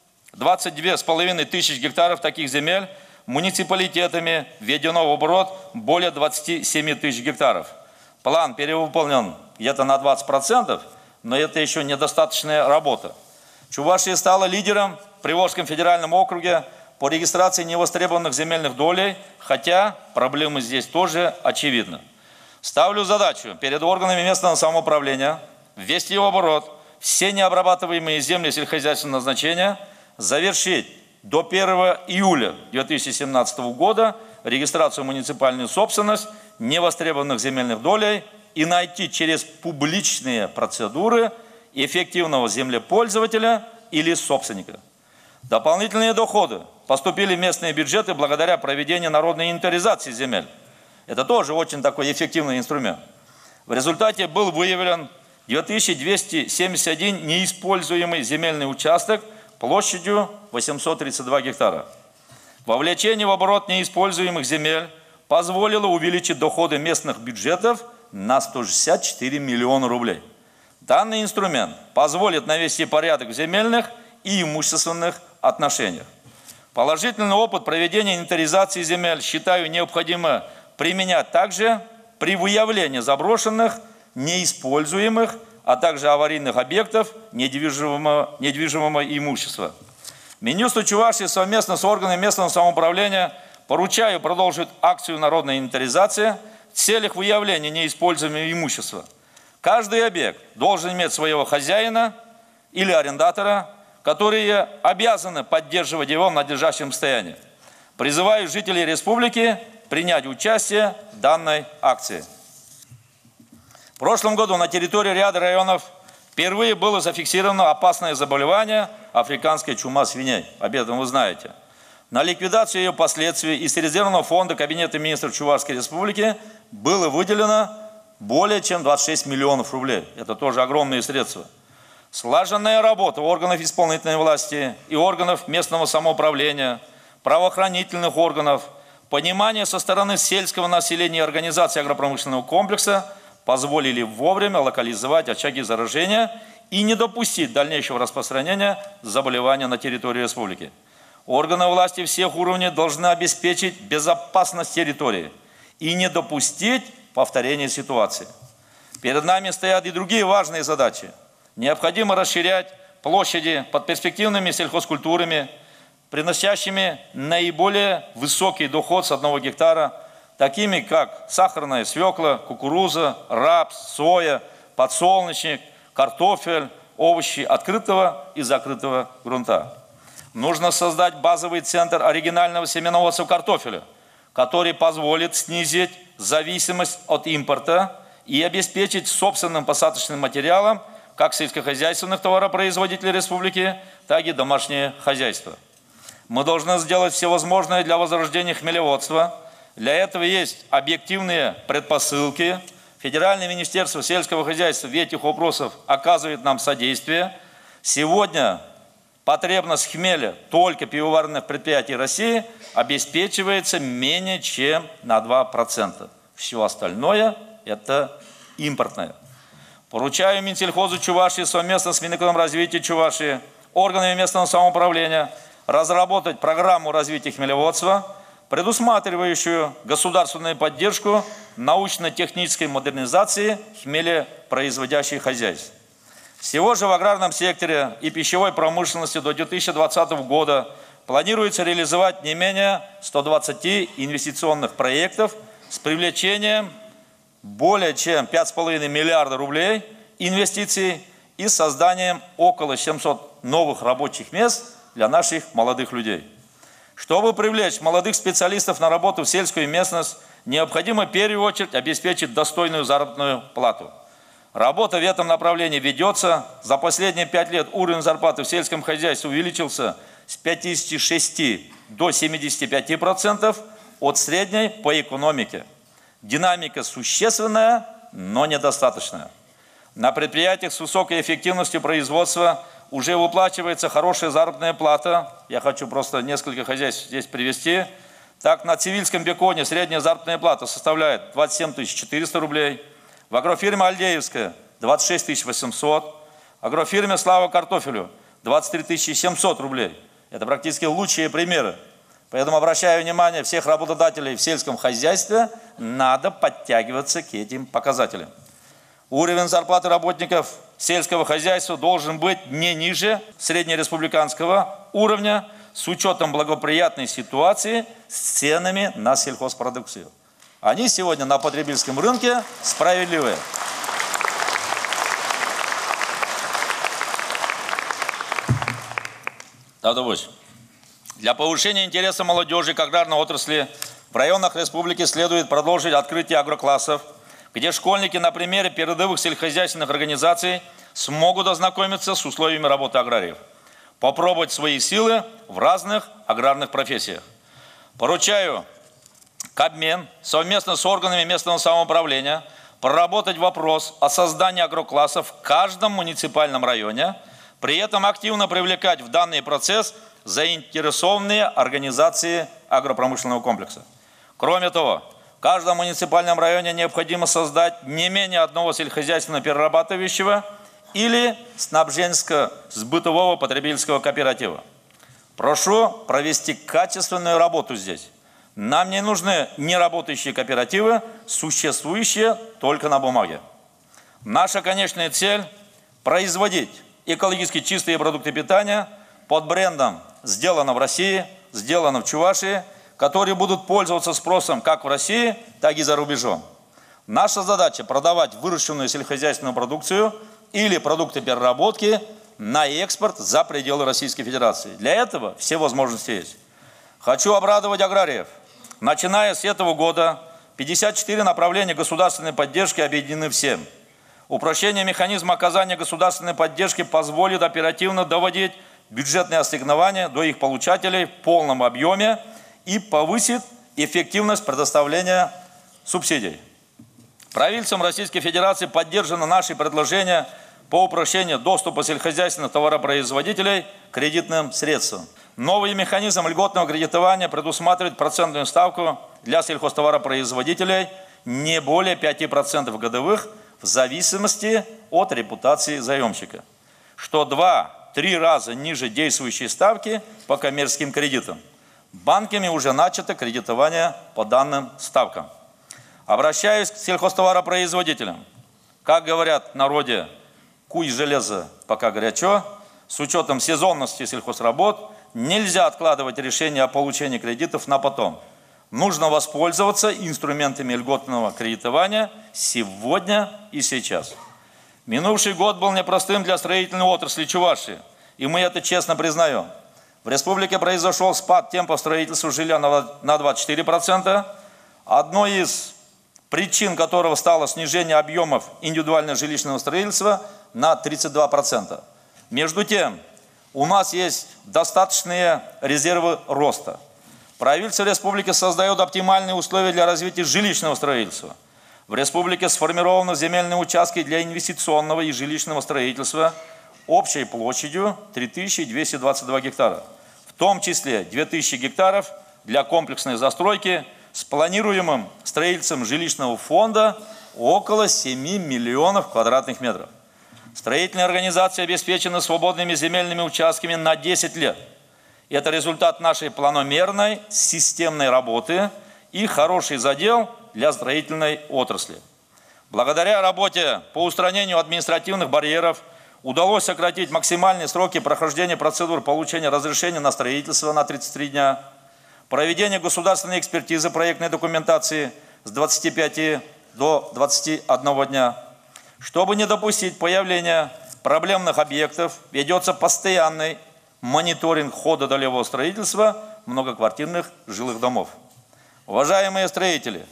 с половиной тысяч гектаров таких земель муниципалитетами введено в оборот более двадцати семи тысяч гектаров. План перевыполнен где-то на двадцать процентов, но это еще недостаточная работа. Чувашия стала лидером в Приволжском федеральном округе по регистрации невостребованных земельных долей, хотя проблемы здесь тоже очевидны. Ставлю задачу перед органами местного самоуправления ввести в оборот все необрабатываемые земли сельскохозяйственного назначения, завершить до первого июля две тысячи семнадцатого года регистрацию муниципальной собственности невостребованных земельных долей и найти через публичные процедуры эффективного землепользователя или собственника. Дополнительные доходы поступили в местные бюджеты благодаря проведению народной инвентаризации земель. Это тоже очень такой эффективный инструмент. В результате был выявлен две тысячи двести семьдесят один неиспользуемый земельный участок площадью восемьсот тридцать два гектара. Вовлечение в оборот неиспользуемых земель позволило увеличить доходы местных бюджетов на сто шестьдесят четыре миллиона рублей. Данный инструмент позволит навести порядок в земельных и имущественных отношениях. Положительный опыт проведения инвентаризации земель считаю необходимо применять также при выявлении заброшенных, неиспользуемых, а также аварийных объектов недвижимого, недвижимого имущества. Минюсту Чувашии совместно с органами местного самоуправления поручаю продолжить акцию народной инвентаризации в целях выявления неиспользуемого имущества. Каждый объект должен иметь своего хозяина или арендатора, которые обязаны поддерживать его в надлежащем состоянии. Призываю жителей республики принять участие в данной акции. В прошлом году на территории ряда районов впервые было зафиксировано опасное заболевание африканская чума свиней. Об этом вы знаете. На ликвидацию ее последствий из резервного фонда Кабинета министров Чувашской республики было выделено более чем двадцать шесть миллионов рублей. Это тоже огромные средства. Слаженная работа органов исполнительной власти и органов местного самоуправления, правоохранительных органов, понимание со стороны сельского населения и организации агропромышленного комплекса позволили вовремя локализовать очаги заражения и не допустить дальнейшего распространения заболевания на территории республики. Органы власти всех уровней должны обеспечить безопасность территории и не допустить повторения ситуации. Перед нами стоят и другие важные задачи. Необходимо расширять площади под перспективными сельхозкультурами, приносящими наиболее высокий доход с одного гектара, такими как сахарная свекла, кукуруза, рапс, соя, подсолнечник, картофель, овощи открытого и закрытого грунта. Нужно создать базовый центр оригинального семеноводства картофеля, который позволит снизить зависимость от импорта и обеспечить собственным посадочным материалом как сельскохозяйственных товаропроизводителей республики, так и домашнее хозяйство. Мы должны сделать все возможное для возрождения хмелеводства. Для этого есть объективные предпосылки. Федеральное министерство сельского хозяйства в этих вопросах оказывает нам содействие. Сегодня потребность хмеля только пивоварных предприятий России обеспечивается менее чем на два процента. Все остальное – это импортное. Поручаю Минсельхозу Чувашии совместно с Минэкономразвития Чувашии, органами местного самоуправления разработать программу развития хмелеводства, предусматривающую государственную поддержку научно-технической модернизации хмелепроизводящих хозяйств. Всего же в аграрном секторе и пищевой промышленности до две тысячи двадцатого года планируется реализовать не менее ста двадцати инвестиционных проектов с привлечением более чем пяти с половиной миллиардов рублей инвестиций и созданием около семисот новых рабочих мест для наших молодых людей. Чтобы привлечь молодых специалистов на работу в сельскую местность, необходимо в первую очередь обеспечить достойную заработную плату. Работа в этом направлении ведется. За последние пять лет уровень зарплаты в сельском хозяйстве увеличился с пятидесяти шести до семидесяти пяти процентов от средней по экономике. Динамика существенная, но недостаточная. На предприятиях с высокой эффективностью производства уже выплачивается хорошая заработная плата. Я хочу просто несколько хозяйств здесь привести. Так, на Цивильском беконе средняя заработная плата составляет двадцать семь тысяч четыреста рублей. В агрофирме Альдеевская двадцать шесть тысяч восемьсот. В агрофирме Слава Картофелю двадцать три тысячи семьсот рублей. Это практически лучшие примеры. Поэтому обращаю внимание всех работодателей в сельском хозяйстве, надо подтягиваться к этим показателям. Уровень зарплаты работников сельского хозяйства должен быть не ниже среднереспубликанского уровня с учетом благоприятной ситуации с ценами на сельхозпродукцию. Они сегодня на потребительском рынке справедливые. Для повышения интереса молодежи к аграрной отрасли в районах республики следует продолжить открытие агроклассов, где школьники на примере передовых сельскохозяйственных организаций смогут ознакомиться с условиями работы аграриев, попробовать свои силы в разных аграрных профессиях. Поручаю Кабмин совместно с органами местного самоуправления проработать вопрос о создании агроклассов в каждом муниципальном районе, при этом активно привлекать в данный процесс заинтересованные организации агропромышленного комплекса. Кроме того, в каждом муниципальном районе необходимо создать не менее одного сельскохозяйственно-перерабатывающего или снабженческо-сбытового потребительского кооператива. Прошу провести качественную работу здесь. Нам не нужны неработающие кооперативы, существующие только на бумаге. Наша конечная цель – производить экологически чистые продукты питания под брендом «Сделано в России», «Сделано в Чувашии», которые будут пользоваться спросом как в России, так и за рубежом. Наша задача – продавать выращенную сельскохозяйственную продукцию или продукты переработки на экспорт за пределы Российской Федерации. Для этого все возможности есть. Хочу обрадовать аграриев. Начиная с этого года пятьдесят четыре направления государственной поддержки объединены в семь. Упрощение механизма оказания государственной поддержки позволит оперативно доводить бюджетные ассигнования до их получателей в полном объеме и повысит эффективность предоставления субсидий. Правительством Российской Федерации поддержано наши предложения по упрощению доступа сельскохозяйственных товаропроизводителей к кредитным средствам. Новый механизм льготного кредитования предусматривает процентную ставку для сельхозтоваропроизводителей не более пяти процентов годовых в зависимости от репутации заемщика, что два-три раза ниже действующей ставки по коммерческим кредитам. Банками уже начато кредитование по данным ставкам. Обращаюсь к сельхозтоваропроизводителям. Как говорят в народе, куй железо пока горячо, с учетом сезонности сельхозработ нельзя откладывать решение о получении кредитов на потом. Нужно воспользоваться инструментами льготного кредитования сегодня и сейчас. Минувший год был непростым для строительной отрасли Чувашии, и мы это честно признаем. В республике произошел спад темпа строительства жилья на двадцать четыре процента. Одной из причин которого стало снижение объемов индивидуального жилищного строительства на тридцать два процента. Между тем, у нас есть достаточные резервы роста. Правительство республики создает оптимальные условия для развития жилищного строительства. В республике сформированы земельные участки для инвестиционного и жилищного строительства общей площадью три тысячи двести двадцать два гектара, в том числе две тысячи гектаров для комплексной застройки с планируемым строительством жилищного фонда около семи миллионов квадратных метров. Строительные организации обеспечены свободными земельными участками на десять лет. Это результат нашей планомерной, системной работы и хороший задел для строительной отрасли. Благодаря работе по устранению административных барьеров удалось сократить максимальные сроки прохождения процедур получения разрешения на строительство на тридцать три дня, проведение государственной экспертизы проектной документации с двадцати пяти до двадцати одного дня. Чтобы не допустить появления проблемных объектов, ведется постоянный мониторинг хода долевого строительства многоквартирных жилых домов. Уважаемые строители,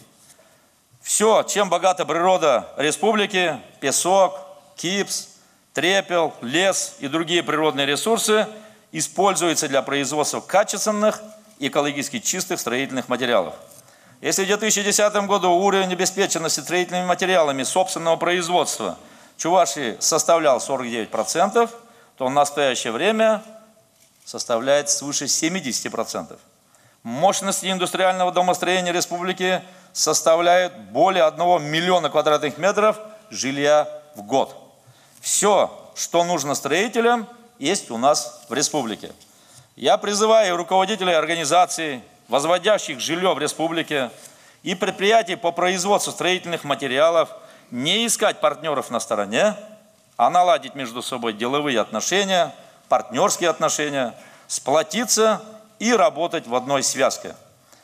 все, чем богата природа республики, песок, кипс, трепел, лес и другие природные ресурсы, используются для производства качественных, экологически чистых строительных материалов. Если в две тысячи десятом году уровень обеспеченности строительными материалами собственного производства Чувашии составлял сорок девять процентов, то в настоящее время составляет свыше семидесяти процентов. Мощности индустриального домостроения республики составляют более одного миллиона квадратных метров жилья в год. Все, что нужно строителям, есть у нас в республике. Я призываю руководителей организаций, возводящих жилье в республике, и предприятий по производству строительных материалов не искать партнеров на стороне, а наладить между собой деловые отношения, партнерские отношения, сплотиться и работать в одной связке.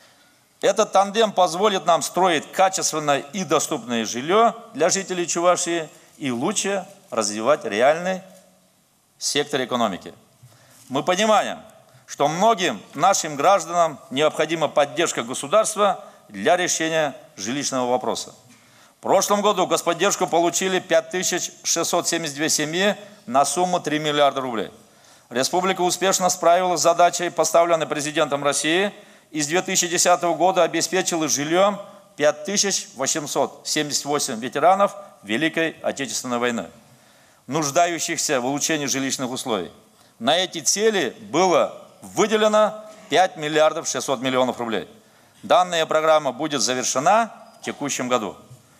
Этот тандем позволит нам строить качественное и доступное жилье для жителей Чувашии и лучше развивать реальный сектор экономики. Мы понимаем, что многим нашим гражданам необходима поддержка государства для решения жилищного вопроса. В прошлом году господдержку получили пять тысяч шестьсот семьдесят две семьи на сумму три миллиарда рублей. Республика успешно справилась с задачей, поставленной президентом России, и с две тысячи десятого года обеспечила жильем пять тысяч восемьсот семьдесят восемь ветеранов Великой Отечественной войны, нуждающихся в улучшении жилищных условий. На эти цели было выделено пять миллиардов шестьсот миллионов рублей. Данная программа будет завершена в текущем году.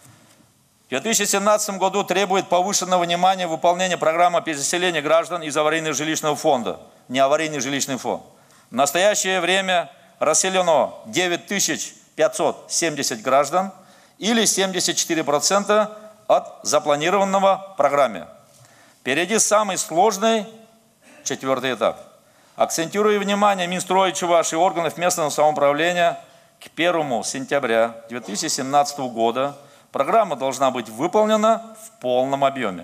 В две тысячи семнадцатом году требует повышенного внимания выполнение программы переселения граждан из аварийного жилищного фонда, не аварийный жилищный фонд. В настоящее время расселено девять тысяч пятьсот семьдесят граждан или семьдесят четыре процента от запланированного в программе. Впереди самый сложный четвертый этап. Акцентируя внимание Минстроя Чувашии и органов местного самоуправления, к первому сентября две тысячи семнадцатого года программа должна быть выполнена в полном объеме.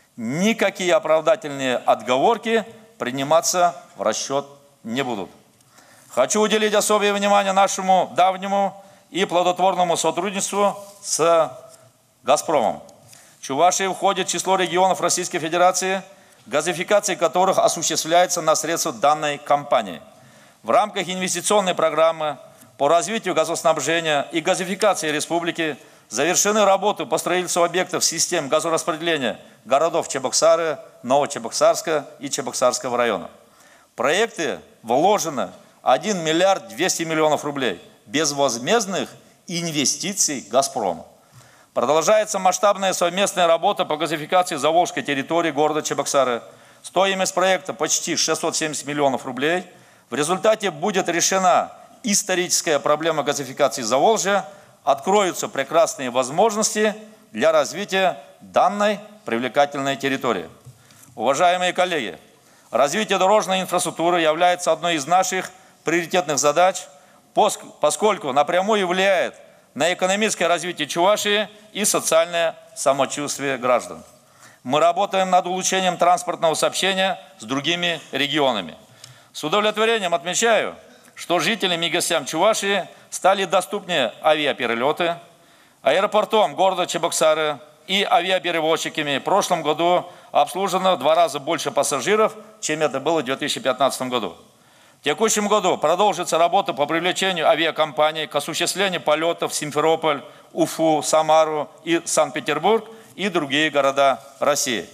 Никакие оправдательные отговорки приниматься в расчет не будут. Хочу уделить особое внимание нашему давнему и плодотворному сотрудничеству с «Газпромом». Чувашия входит в число регионов Российской Федерации, газификация которых осуществляется на средства данной компании. В рамках инвестиционной программы по развитию газоснабжения и газификации республики завершены работы по строительству объектов систем газораспределения городов Чебоксары, Новочебоксарска и Чебоксарского района. В проекты вложено один миллиард двести миллионов рублей безвозмездных инвестиций «Газпрома». Продолжается масштабная совместная работа по газификации заволжской территории города Чебоксары. Стоимость проекта почти шестьсот семьдесят миллионов рублей. В результате будет решена историческая проблема газификации Заволжья, откроются прекрасные возможности для развития данной привлекательной территории. Уважаемые коллеги, развитие дорожной инфраструктуры является одной из наших приоритетных задач, поскольку напрямую влияет на экономическое развитие Чувашии и социальное самочувствие граждан. Мы работаем над улучшением транспортного сообщения с другими регионами. С удовлетворением отмечаю, что жителям и гостям Чувашии стали доступнее авиаперелеты. Аэропортом города Чебоксары и авиаперевозчиками в прошлом году обслужено в два раза больше пассажиров, чем это было в две тысячи пятнадцатом году. В текущем году продолжится работа по привлечению авиакомпаний к осуществлению полетов в Симферополь, Уфу, Самару и Санкт-Петербург и другие города России.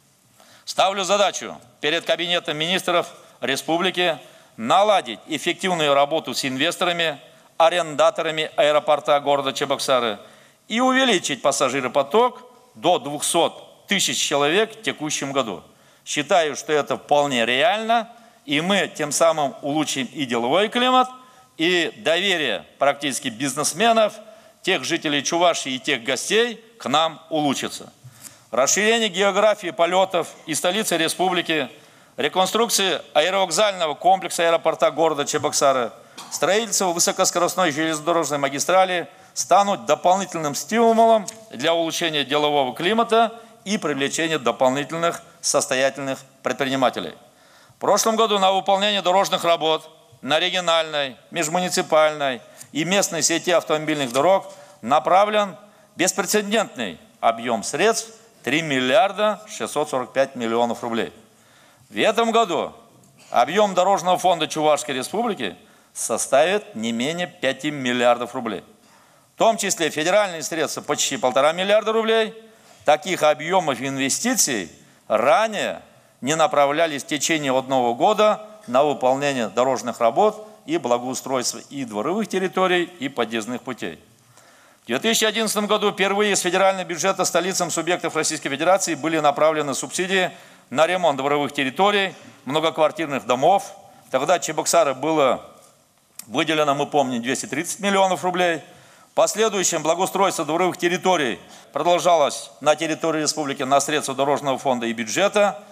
Ставлю задачу перед Кабинетом министров республики наладить эффективную работу с инвесторами, арендаторами аэропорта города Чебоксары и увеличить пассажиропоток до двухсот тысяч человек в текущем году. Считаю, что это вполне реально и мы тем самым улучшим и деловой климат, и доверие практически бизнесменов, тех жителей Чувашии и тех гостей к нам улучшится. Расширение географии полетов и столицы республики, реконструкция аэровокзального комплекса аэропорта города Чебоксары, строительство высокоскоростной железнодорожной магистрали станут дополнительным стимулом для улучшения делового климата и привлечения дополнительных состоятельных предпринимателей. В прошлом году на выполнение дорожных работ на региональной, межмуниципальной и местной сети автомобильных дорог направлен беспрецедентный объем средств три миллиарда шестьсот сорок пять миллионов рублей. В этом году объем дорожного фонда Чувашской республики составит не менее пяти миллиардов рублей. В том числе федеральные средства почти полтора миллиарда рублей. Таких объемов инвестиций ранее не направлялись в течение одного года на выполнение дорожных работ и благоустройства и дворовых территорий, и подъездных путей. В две тысячи одиннадцатом году впервые из федерального бюджета столицам субъектов Российской Федерации были направлены субсидии на ремонт дворовых территорий, многоквартирных домов. Тогда Чебоксары было выделено, мы помним, двести тридцать миллионов рублей. В последующем благоустройство дворовых территорий продолжалось на территории республики на средства дорожного фонда и бюджета.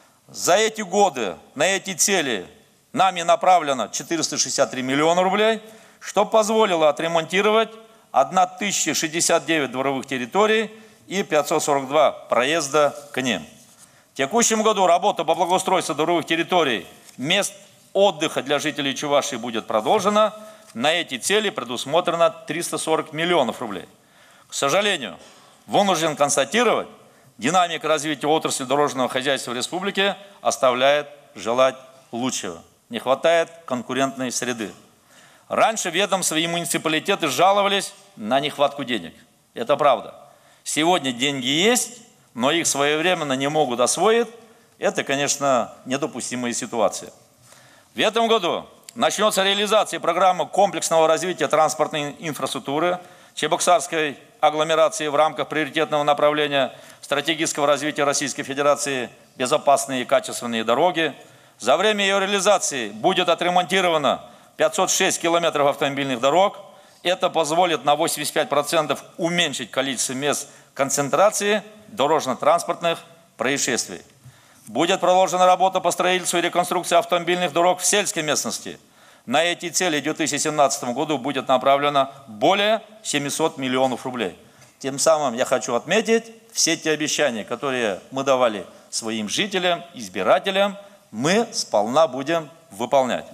За эти годы на эти цели нами направлено четыреста шестьдесят три миллиона рублей, что позволило отремонтировать тысячу шестьдесят девять дворовых территорий и пятьсот сорок два проезда к ним. В текущем году работа по благоустройству дворовых территорий, мест отдыха для жителей Чувашии будет продолжена. На эти цели предусмотрено триста сорок миллионов рублей. К сожалению, вынужден констатировать, динамика развития отрасли дорожного хозяйства в республике оставляет желать лучшего. Не хватает конкурентной среды. Раньше ведомства и муниципалитеты жаловались на нехватку денег. Это правда. Сегодня деньги есть, но их своевременно не могут освоить. Это, конечно, недопустимая ситуация. В этом году начнется реализация программы комплексного развития транспортной инфраструктуры Чебоксарской агломерации в рамках приоритетного направления стратегического развития Российской Федерации «Безопасные и качественные дороги». За время ее реализации будет отремонтировано пятьсот шесть километров автомобильных дорог. Это позволит на восемьдесят пять процентов уменьшить количество мест концентрации дорожно-транспортных происшествий. Будет продолжена работа по строительству и реконструкции автомобильных дорог в сельской местности. На эти цели в две тысячи семнадцатом году будет направлено более семисот миллионов рублей. Тем самым я хочу отметить, все те обещания, которые мы давали своим жителям, избирателям, мы сполна будем выполнять.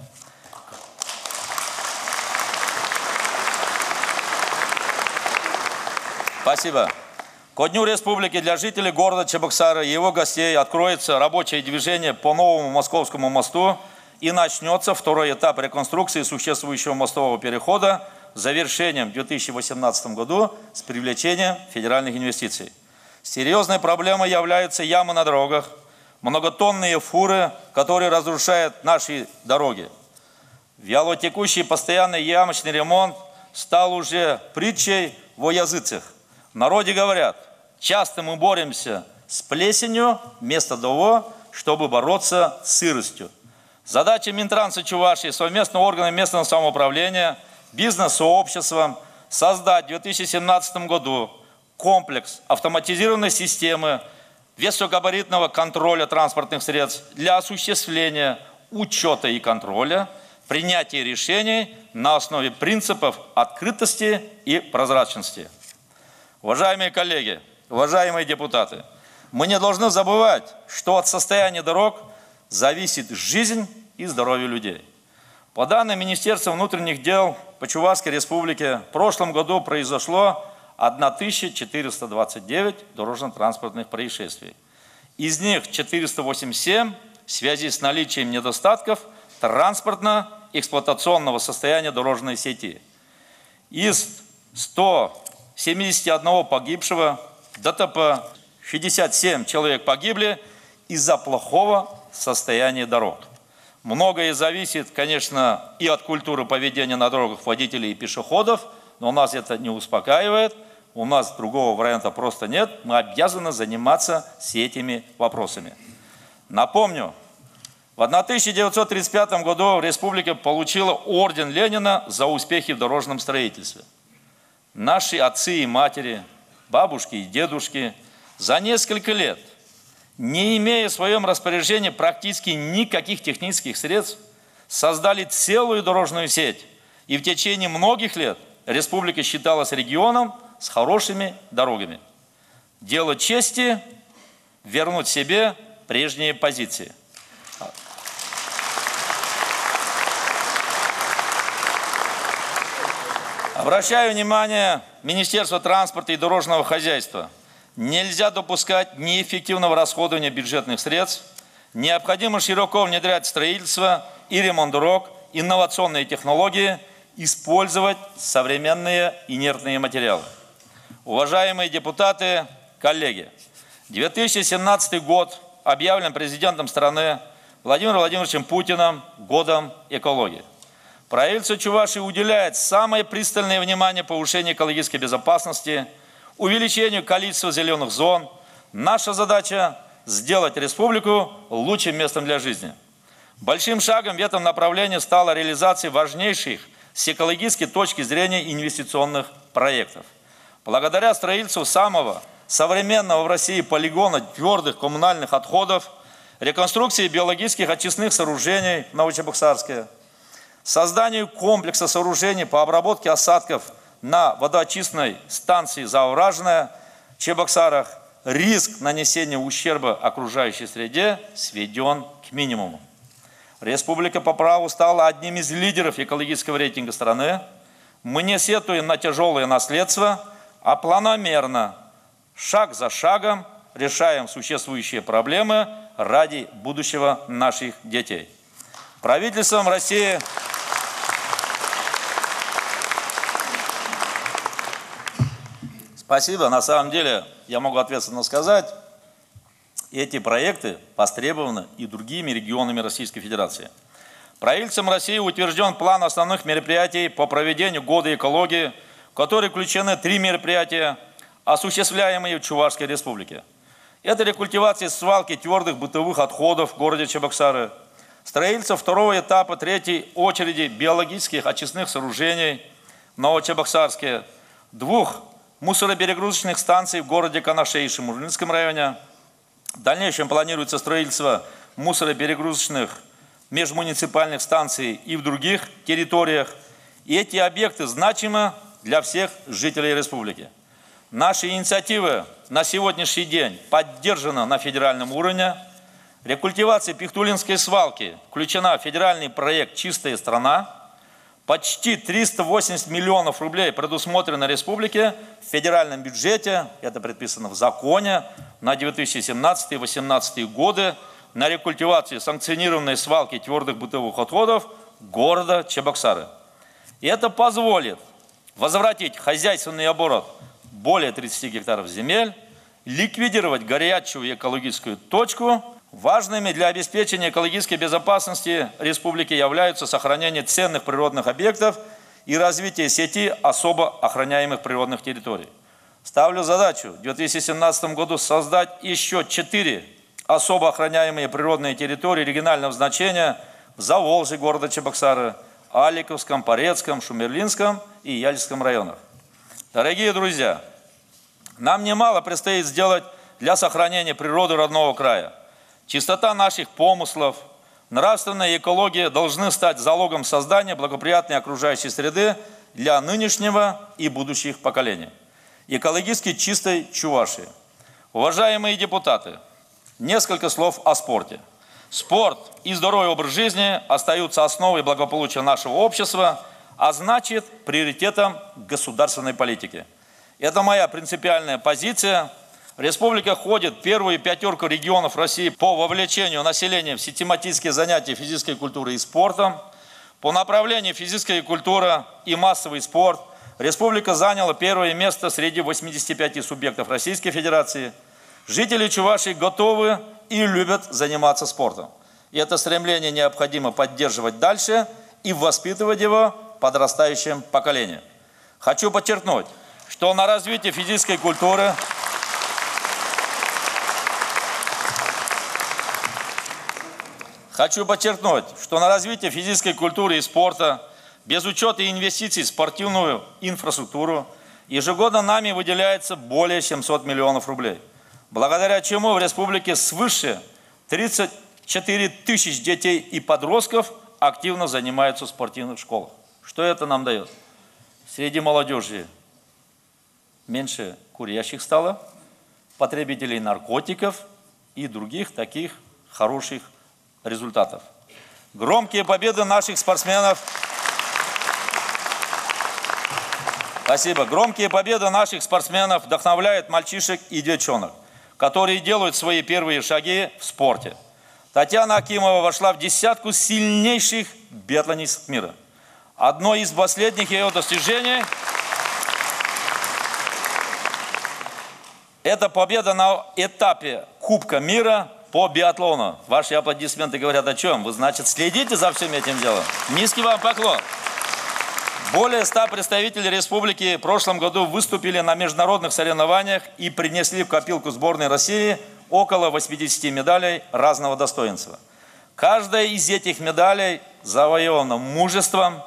Спасибо. Ко Дню Республики для жителей города Чебоксары и его гостей откроется рабочее движение по новому Московскому мосту и начнется второй этап реконструкции существующего мостового перехода с завершением в две тысячи восемнадцатом году с привлечением федеральных инвестиций. Серьезной проблемой являются ямы на дорогах, многотонные фуры, которые разрушают наши дороги. Вялотекущий постоянный ямочный ремонт стал уже притчей во языцах. В народе говорят, часто мы боремся с плесенью вместо того, чтобы бороться с сыростью. Задача Минтранса Чувашии совместно органами местного самоуправления, бизнес-сообществом создать в две тысячи семнадцатом году комплекс автоматизированной системы высокогабаритного контроля транспортных средств для осуществления учета и контроля, принятия решений на основе принципов открытости и прозрачности. Уважаемые коллеги, уважаемые депутаты, мы не должны забывать, что от состояния дорог зависит жизнь и здоровье людей. По данным Министерства внутренних дел по Чувашской республике, в прошлом году произошло тысяча четыреста двадцать девять дорожно-транспортных происшествий. Из них четыреста восемьдесят семь в связи с наличием недостатков транспортно-эксплуатационного состояния дорожной сети. Из ста семидесяти одного погибшего ДТП шестьдесят семь человек погибли из-за плохого состояния дорог. Многое зависит, конечно, и от культуры поведения на дорогах водителей и пешеходов, но нас это не успокаивает, у нас другого варианта просто нет, мы обязаны заниматься с этими вопросами. Напомню, В тысяча девятьсот тридцать пятом году республика получила орден Ленина за успехи в дорожном строительстве. Наши отцы и матери, бабушки и дедушки за несколько лет, не имея в своем распоряжении практически никаких технических средств, создали целую дорожную сеть. И в течение многих лет республика считалась регионом с хорошими дорогами. Дело чести – вернуть себе прежние позиции. Обращаю внимание Министерства транспорта и дорожного хозяйства. Нельзя допускать неэффективного расходования бюджетных средств. Необходимо широко внедрять строительство и ремонт дорог, инновационные технологии, использовать современные инертные материалы. Уважаемые депутаты, коллеги, две тысячи семнадцатый год объявлен президентом страны Владимиром Владимировичем Путиным годом экологии. Правительство Чувашии уделяет самое пристальное внимание повышению экологической безопасности, увеличению количества зеленых зон. Наша задача – сделать республику лучшим местом для жизни. Большим шагом в этом направлении стала реализация важнейших с экологической точки зрения инвестиционных проектов. Благодаря строительству самого современного в России полигона твердых коммунальных отходов, реконструкции биологических очистных сооружений в Новочебоксарске, созданию комплекса сооружений по обработке осадков на водоочистной станции «Заовражная» в Чебоксарах, риск нанесения ущерба окружающей среде сведен к минимуму. Республика по праву стала одним из лидеров экологического рейтинга страны. Мы не сетуем на тяжелое наследство, а планомерно, шаг за шагом решаем существующие проблемы ради будущего наших детей. Правительством России спасибо. На самом деле, я могу ответственно сказать, эти проекты востребованы и другими регионами Российской Федерации. Правительством России утвержден план основных мероприятий по проведению Года экологии, в который включены три мероприятия, осуществляемые в Чувашской Республике. Это рекультивация свалки твердых бытовых отходов в городе Чебоксары, строительство второго этапа третьей очереди биологических очистных сооружений в Новочебоксарске, двух мусороперегрузочных станций в городе Канаше и Шемуринском районе. В дальнейшем планируется строительство мусороперегрузочных межмуниципальных станций и в других территориях. И эти объекты значимы для всех жителей республики. Наши инициативы на сегодняшний день поддержаны на федеральном уровне. Рекультивация Пихтулинской свалки включена в федеральный проект «Чистая страна». Почти триста восемьдесят миллионов рублей предусмотрено республике в федеральном бюджете, это предписано в законе, на две тысячи семнадцатый — две тысячи восемнадцатый годы на рекультивацию санкционированной свалки твердых бытовых отходов города Чебоксары. И это позволит возвратить хозяйственный оборот более тридцати гектаров земель, ликвидировать горячую экологическую точку. Важными для обеспечения экологической безопасности республики являются сохранение ценных природных объектов и развитие сети особо охраняемых природных территорий. Ставлю задачу в две тысячи семнадцатом году создать еще четыре особо охраняемые природные территории регионального значения в Заволжье города Чебоксары, Аликовском, Порецком, Шумерлинском и Яльском районах. Дорогие друзья, нам немало предстоит сделать для сохранения природы родного края. Чистота наших помыслов, нравственная экология должны стать залогом создания благоприятной окружающей среды для нынешнего и будущих поколений. Экологически чистой Чувашии. Уважаемые депутаты, несколько слов о спорте. Спорт и здоровый образ жизни остаются основой благополучия нашего общества, а значит приоритетом государственной политики. Это моя принципиальная позиция. Республика входит в первую пятерку регионов России по вовлечению населения в систематические занятия физической культурой и спортом. По направлению физическая культура и массовый спорт республика заняла первое место среди восьмидесяти пяти субъектов Российской Федерации. Жители Чувашии готовы и любят заниматься спортом. И это стремление необходимо поддерживать дальше и воспитывать его подрастающим поколением. Хочу подчеркнуть, что на развитие физической культуры Хочу подчеркнуть, что на развитие физической культуры и спорта, без учета инвестиций в спортивную инфраструктуру, ежегодно нами выделяется более семисот миллионов рублей, благодаря чему в республике свыше тридцати четырёх тысяч детей и подростков активно занимаются в спортивных школах. Что это нам дает? Среди молодежи меньше курящих стало, потребителей наркотиков и других таких хороших результатов. Громкие победы наших спортсменов. Спасибо. Громкие победы наших спортсменов вдохновляют мальчишек и девчонок, которые делают свои первые шаги в спорте. Татьяна Акимова вошла в десятку сильнейших биатлонистов мира. Одно из последних ее достижений – это победа на этапе Кубка мира по биатлону. Ваши аплодисменты говорят о чем? Вы, значит, следите за всем этим делом. Низкий вам поклон. Более ста представителей республики в прошлом году выступили на международных соревнованиях и принесли в копилку сборной России около восьмидесяти медалей разного достоинства. Каждая из этих медалей завоевана мужеством,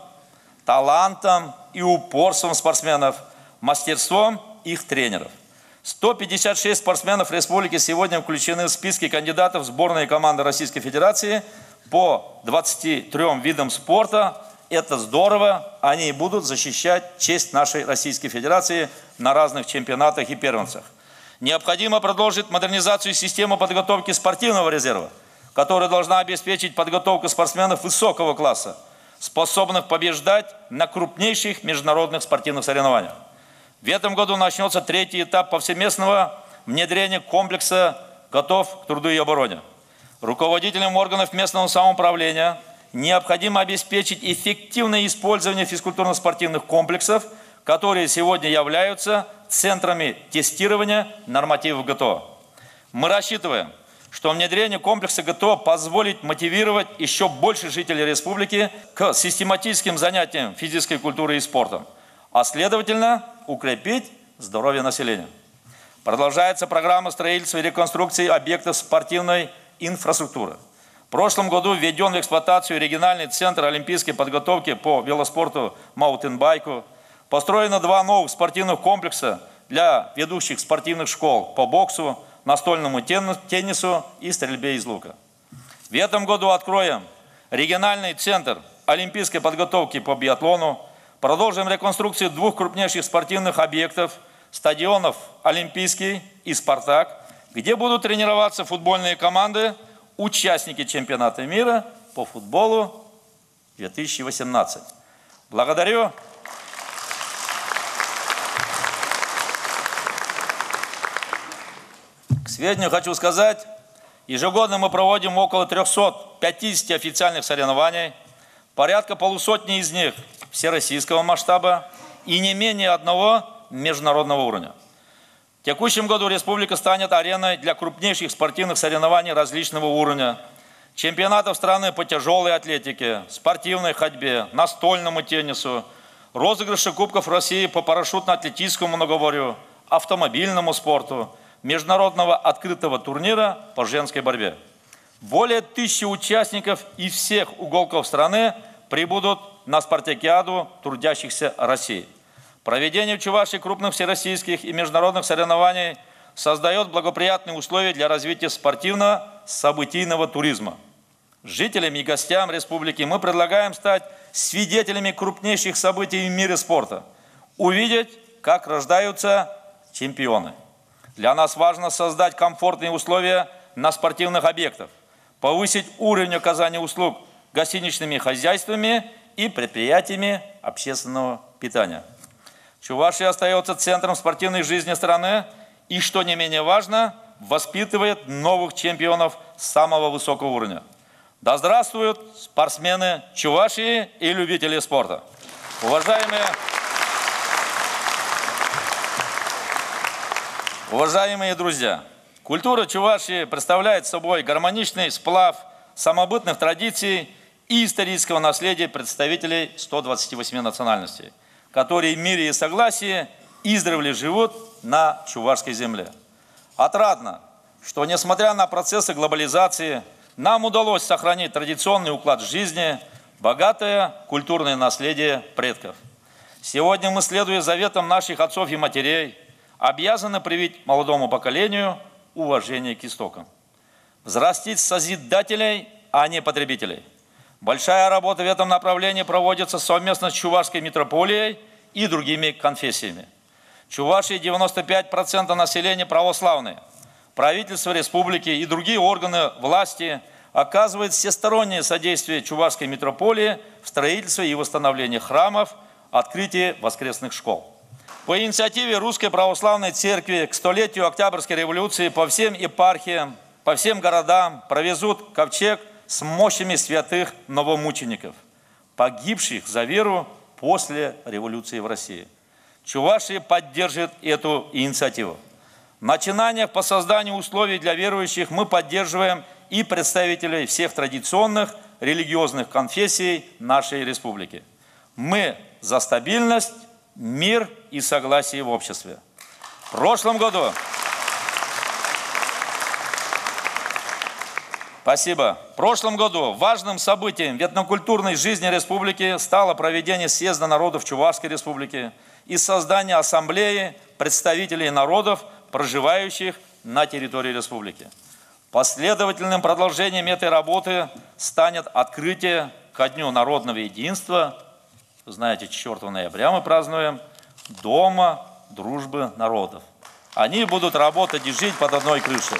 талантом и упорством спортсменов, мастерством их тренеров. сто пятьдесят шесть спортсменов республики сегодня включены в списки кандидатов в сборные команды Российской Федерации по двадцати трём видам спорта. Это здорово, они будут защищать честь нашей Российской Федерации на разных чемпионатах и первенствах. Необходимо продолжить модернизацию системы подготовки спортивного резерва, которая должна обеспечить подготовку спортсменов высокого класса, способных побеждать на крупнейших международных спортивных соревнованиях. В этом году начнется третий этап повсеместного внедрения комплекса «Готов к труду и обороне». Руководителям органов местного самоуправления необходимо обеспечить эффективное использование физкультурно-спортивных комплексов, которые сегодня являются центрами тестирования нормативов ГТО. Мы рассчитываем, что внедрение комплекса ГТО позволит мотивировать еще больше жителей республики к систематическим занятиям физической культурой и спортом, а следовательно укрепить здоровье населения. Продолжается программа строительства и реконструкции объектов спортивной инфраструктуры. В прошлом году введен в эксплуатацию региональный центр олимпийской подготовки по велоспорту маунтинбайку. Построено два новых спортивных комплекса для ведущих спортивных школ по боксу, настольному теннису и стрельбе из лука. В этом году откроем региональный центр олимпийской подготовки по биатлону, продолжим реконструкцию двух крупнейших спортивных объектов, стадионов «Олимпийский» и «Спартак», где будут тренироваться футбольные команды, участники чемпионата мира по футболу две тысячи восемнадцать. Благодарю. К сведению хочу сказать, ежегодно мы проводим около трёхсот пятидесяти официальных соревнований, порядка полусотни из них всероссийского масштаба и не менее одного международного уровня. В текущем году республика станет ареной для крупнейших спортивных соревнований различного уровня, чемпионатов страны по тяжелой атлетике, спортивной ходьбе, настольному теннису, розыгрыши Кубков России по парашютно-атлетическому многоборью, автомобильному спорту, международного открытого турнира по женской борьбе. Более тысячи участников из всех уголков страны прибудут на спартакиаду трудящихся России. Проведение в Чувашии крупных всероссийских и международных соревнований создает благоприятные условия для развития спортивно-событийного туризма. Жителям и гостям республики мы предлагаем стать свидетелями крупнейших событий в мире спорта, увидеть, как рождаются чемпионы. Для нас важно создать комфортные условия на спортивных объектах, повысить уровень оказания услуг гостиничными хозяйствами и предприятиями общественного питания. Чувашия остается центром спортивной жизни страны и, что не менее важно, воспитывает новых чемпионов самого высокого уровня. Да здравствуют спортсмены Чувашии и любители спорта! Уважаемые, уважаемые друзья, культура Чувашии представляет собой гармоничный сплав самобытных традиций и исторического наследия представителей ста двадцати восьми национальностей, которые в мире и согласии издревле живут на чувашской земле. Отрадно, что несмотря на процессы глобализации, нам удалось сохранить традиционный уклад жизни, богатое культурное наследие предков. Сегодня мы, следуя заветам наших отцов и матерей, обязаны привить молодому поколению уважение к истокам. Взрастить созидателей, а не потребителей. Большая работа в этом направлении проводится совместно с Чувашской митрополией и другими конфессиями. В Чувашии девяносто пять процентов населения православные. Правительство республики и другие органы власти оказывают всестороннее содействие Чувашской митрополии в строительстве и восстановлении храмов, открытии воскресных школ. По инициативе Русской Православной Церкви к столетию Октябрьской революции по всем епархиям, по всем городам провезут ковчег с мощами святых новомучеников, погибших за веру после революции в России. Чувашия поддержит эту инициативу. В начинаниях по созданию условий для верующих мы поддерживаем и представителей всех традиционных религиозных конфессий нашей республики. Мы за стабильность, мир и согласие в обществе. В прошлом году... Спасибо. В прошлом году важным событием в этнокультурной жизни республики стало проведение съезда народов Чувашской республики и создание ассамблеи представителей народов, проживающих на территории республики. Последовательным продолжением этой работы станет открытие ко Дню народного единства, вы знаете, четвёртого ноября мы празднуем, Дома дружбы народов. Они будут работать и жить под одной крышей.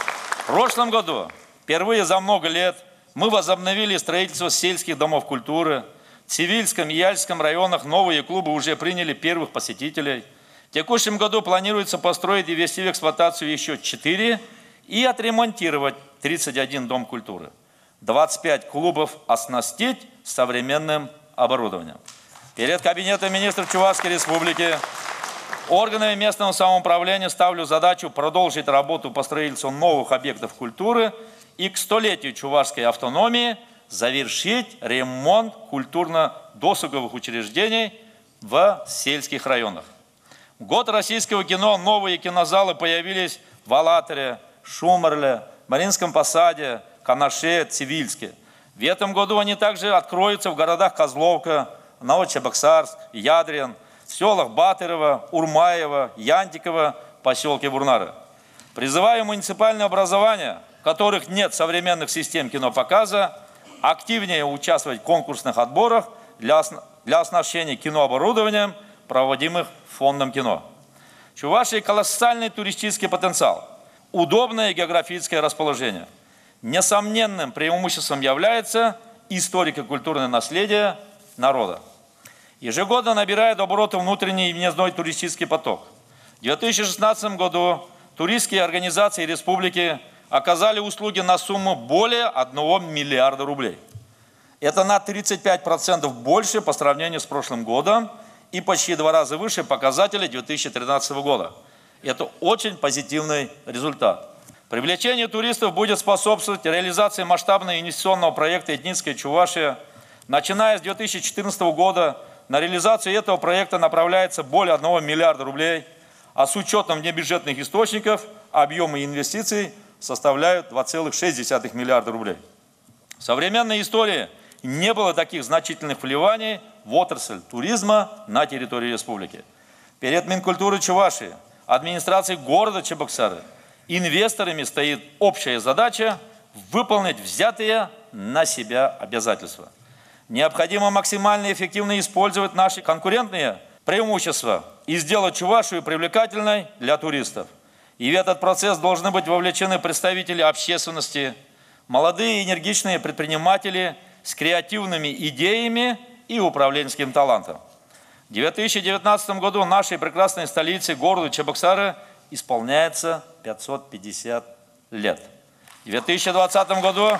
В прошлом году, впервые за много лет, мы возобновили строительство сельских домов культуры. В Цивильском и Яльском районах новые клубы уже приняли первых посетителей. В текущем году планируется построить и ввести в эксплуатацию еще четыре и отремонтировать тридцать один дом культуры. двадцать пять клубов оснастить современным оборудованием. Перед Кабинетом министров Чувашской республики, органами местного самоуправления ставлю задачу продолжить работу по строительству новых объектов культуры и к столетию чувашской автономии завершить ремонт культурно-досуговых учреждений в сельских районах. В год российского кино новые кинозалы появились в Алатыре, Шумерле, Маринском Посаде, Канаше, Цивильске. В этом году они также откроются в городах Козловка, Новочебоксарск, Ядрин, в селах Батырово, Урмаево, Янтиково, поселке Бурнары. Призываю муниципальное образование, в которых нет современных систем кинопоказа, активнее участвовать в конкурсных отборах для, для оснащения кинооборудованием, проводимых Фондом кино. В Чувашии колоссальный туристический потенциал, удобное географическое расположение. Несомненным преимуществом является историко-культурное наследие народа. Ежегодно набирает обороты внутренний и внездной туристический поток. В две тысячи шестнадцатом году туристские организации республики оказали услуги на сумму более одного миллиарда рублей. Это на тридцать пять процентов больше по сравнению с прошлым годом и почти два раза выше показателей две тысячи тринадцатого года. Это очень позитивный результат. Привлечение туристов будет способствовать реализации масштабного инвестиционного проекта «Этническая Чувашия». Начиная с две тысячи четырнадцатого года на реализацию этого проекта направляется более одного миллиарда рублей, а с учетом внебюджетных источников объемы инвестиций составляют два целых шесть десятых миллиарда рублей. В современной истории не было таких значительных вливаний в отрасль туризма на территории республики. Перед Минкультурой Чувашии, администрацией города Чебоксары, инвесторами стоит общая задача выполнить взятые на себя обязательства. Необходимо максимально эффективно использовать наши конкурентные преимущества и сделать Чувашию привлекательной для туристов. И в этот процесс должны быть вовлечены представители общественности, молодые энергичные предприниматели с креативными идеями и управленческим талантом. В две тысячи девятнадцатом году нашей прекрасной столице, городу Чебоксары, исполняется пятьсот пятьдесят лет. В две тысячи двадцатом году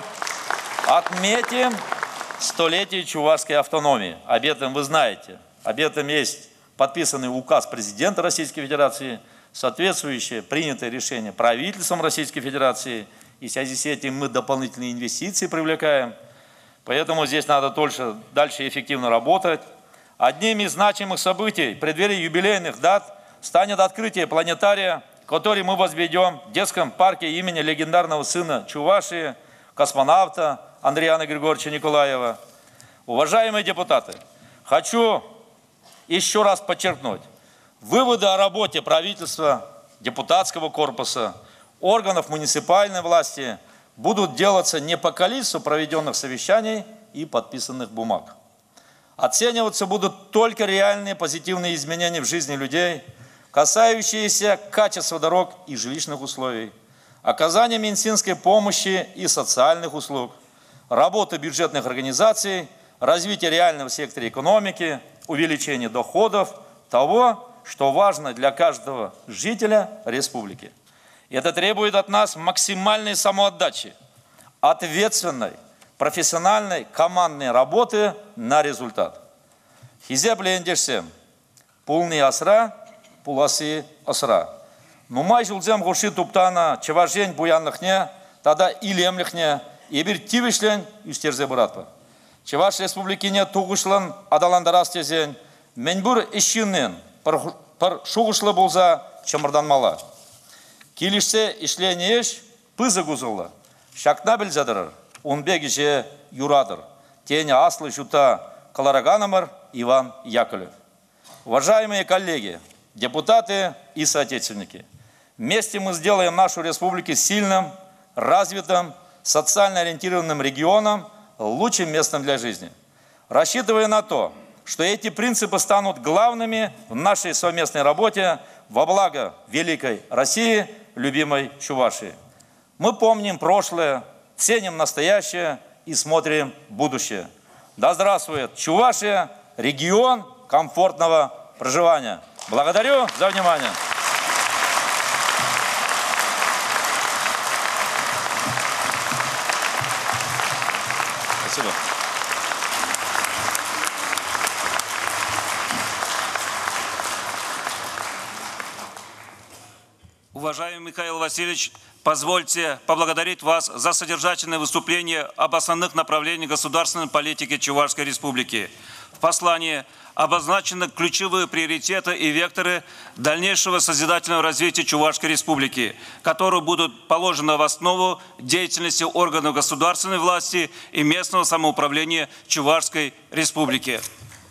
отметим столетие чувашской автономии. Об этом вы знаете. Об этом есть подписанный указ президента Российской Федерации, соответствующее принятое решение правительством Российской Федерации. И в связи с этим мы дополнительные инвестиции привлекаем. Поэтому здесь надо дальше, дальше эффективно работать. Одним из значимых событий в преддверии юбилейных дат станет открытие планетария, который мы возведем в детском парке имени легендарного сына Чувашии, космонавта Андриана Григорьевича Николаева. Уважаемые депутаты, хочу еще раз подчеркнуть, выводы о работе правительства, депутатского корпуса, органов муниципальной власти будут делаться не по количеству проведенных совещаний и подписанных бумаг. Оцениваться будут только реальные позитивные изменения в жизни людей, касающиеся качества дорог и жилищных условий, оказания медицинской помощи и социальных услуг, работы бюджетных организаций, развитие реального сектора экономики, увеличение доходов, того, что важно для каждого жителя республики. Это требует от нас максимальной самоотдачи, ответственной, профессиональной, командной работы на результат. Хизепле ендешсем, полный асра, пуласы асра. Нумай жылзем гоши туптана, чеважень буянлыхне, тада илемлихне, ебір тивишлен үстерзе бұратпы. Чеваш республикине туғышлын адаландарас тезен, менбүр ишіннен, пір шуғышлы болза чымырданмала. Келішсе ішлені еш пызы гузылы, шакна білзадырыр, унбеги же юрадыр. Тені аслы жута Калараганамыр Иван Яковлев. Уважаемые коллеги, депутаты и соотечественники, вместе мы сделаем нашу республику сильным, развитым, социально ориентированным регионом, лучшим местом для жизни. Рассчитывая на то, что эти принципы станут главными в нашей совместной работе во благо великой России, любимой Чувашии. Мы помним прошлое, ценим настоящее и смотрим будущее. Да здравствует Чувашия, регион комфортного проживания. Благодарю за внимание. Спасибо. Уважаемый Михаил Васильевич, позвольте поблагодарить вас за содержательное выступление об основных направлениях государственной политики Чувашской Республики. В послании обозначены ключевые приоритеты и векторы дальнейшего созидательного развития Чувашской Республики, которые будут положены в основу деятельности органов государственной власти и местного самоуправления Чувашской Республики.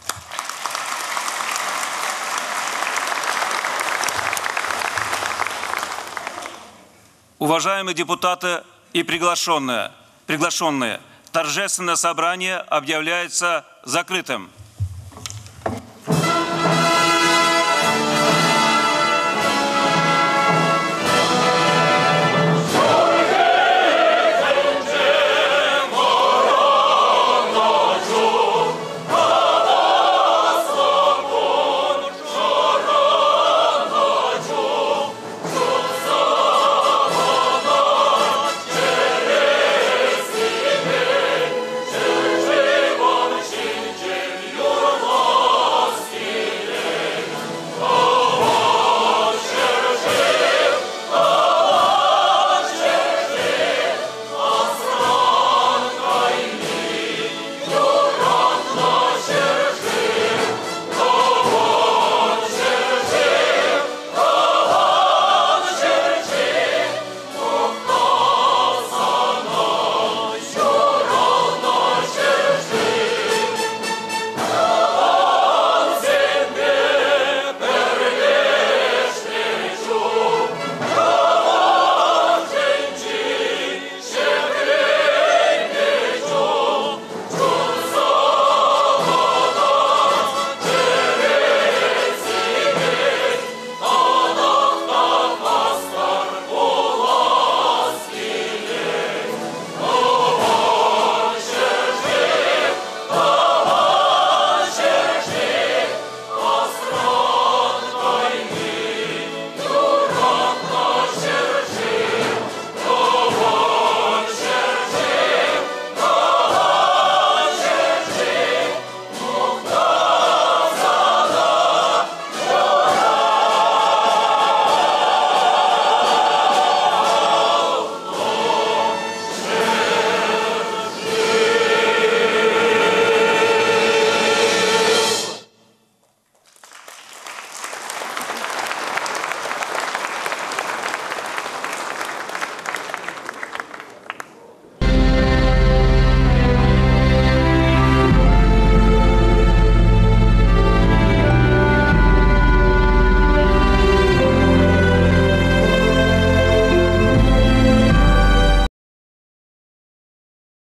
Уважаемые депутаты и приглашенные, приглашенные, торжественное собрание объявляется закрытым.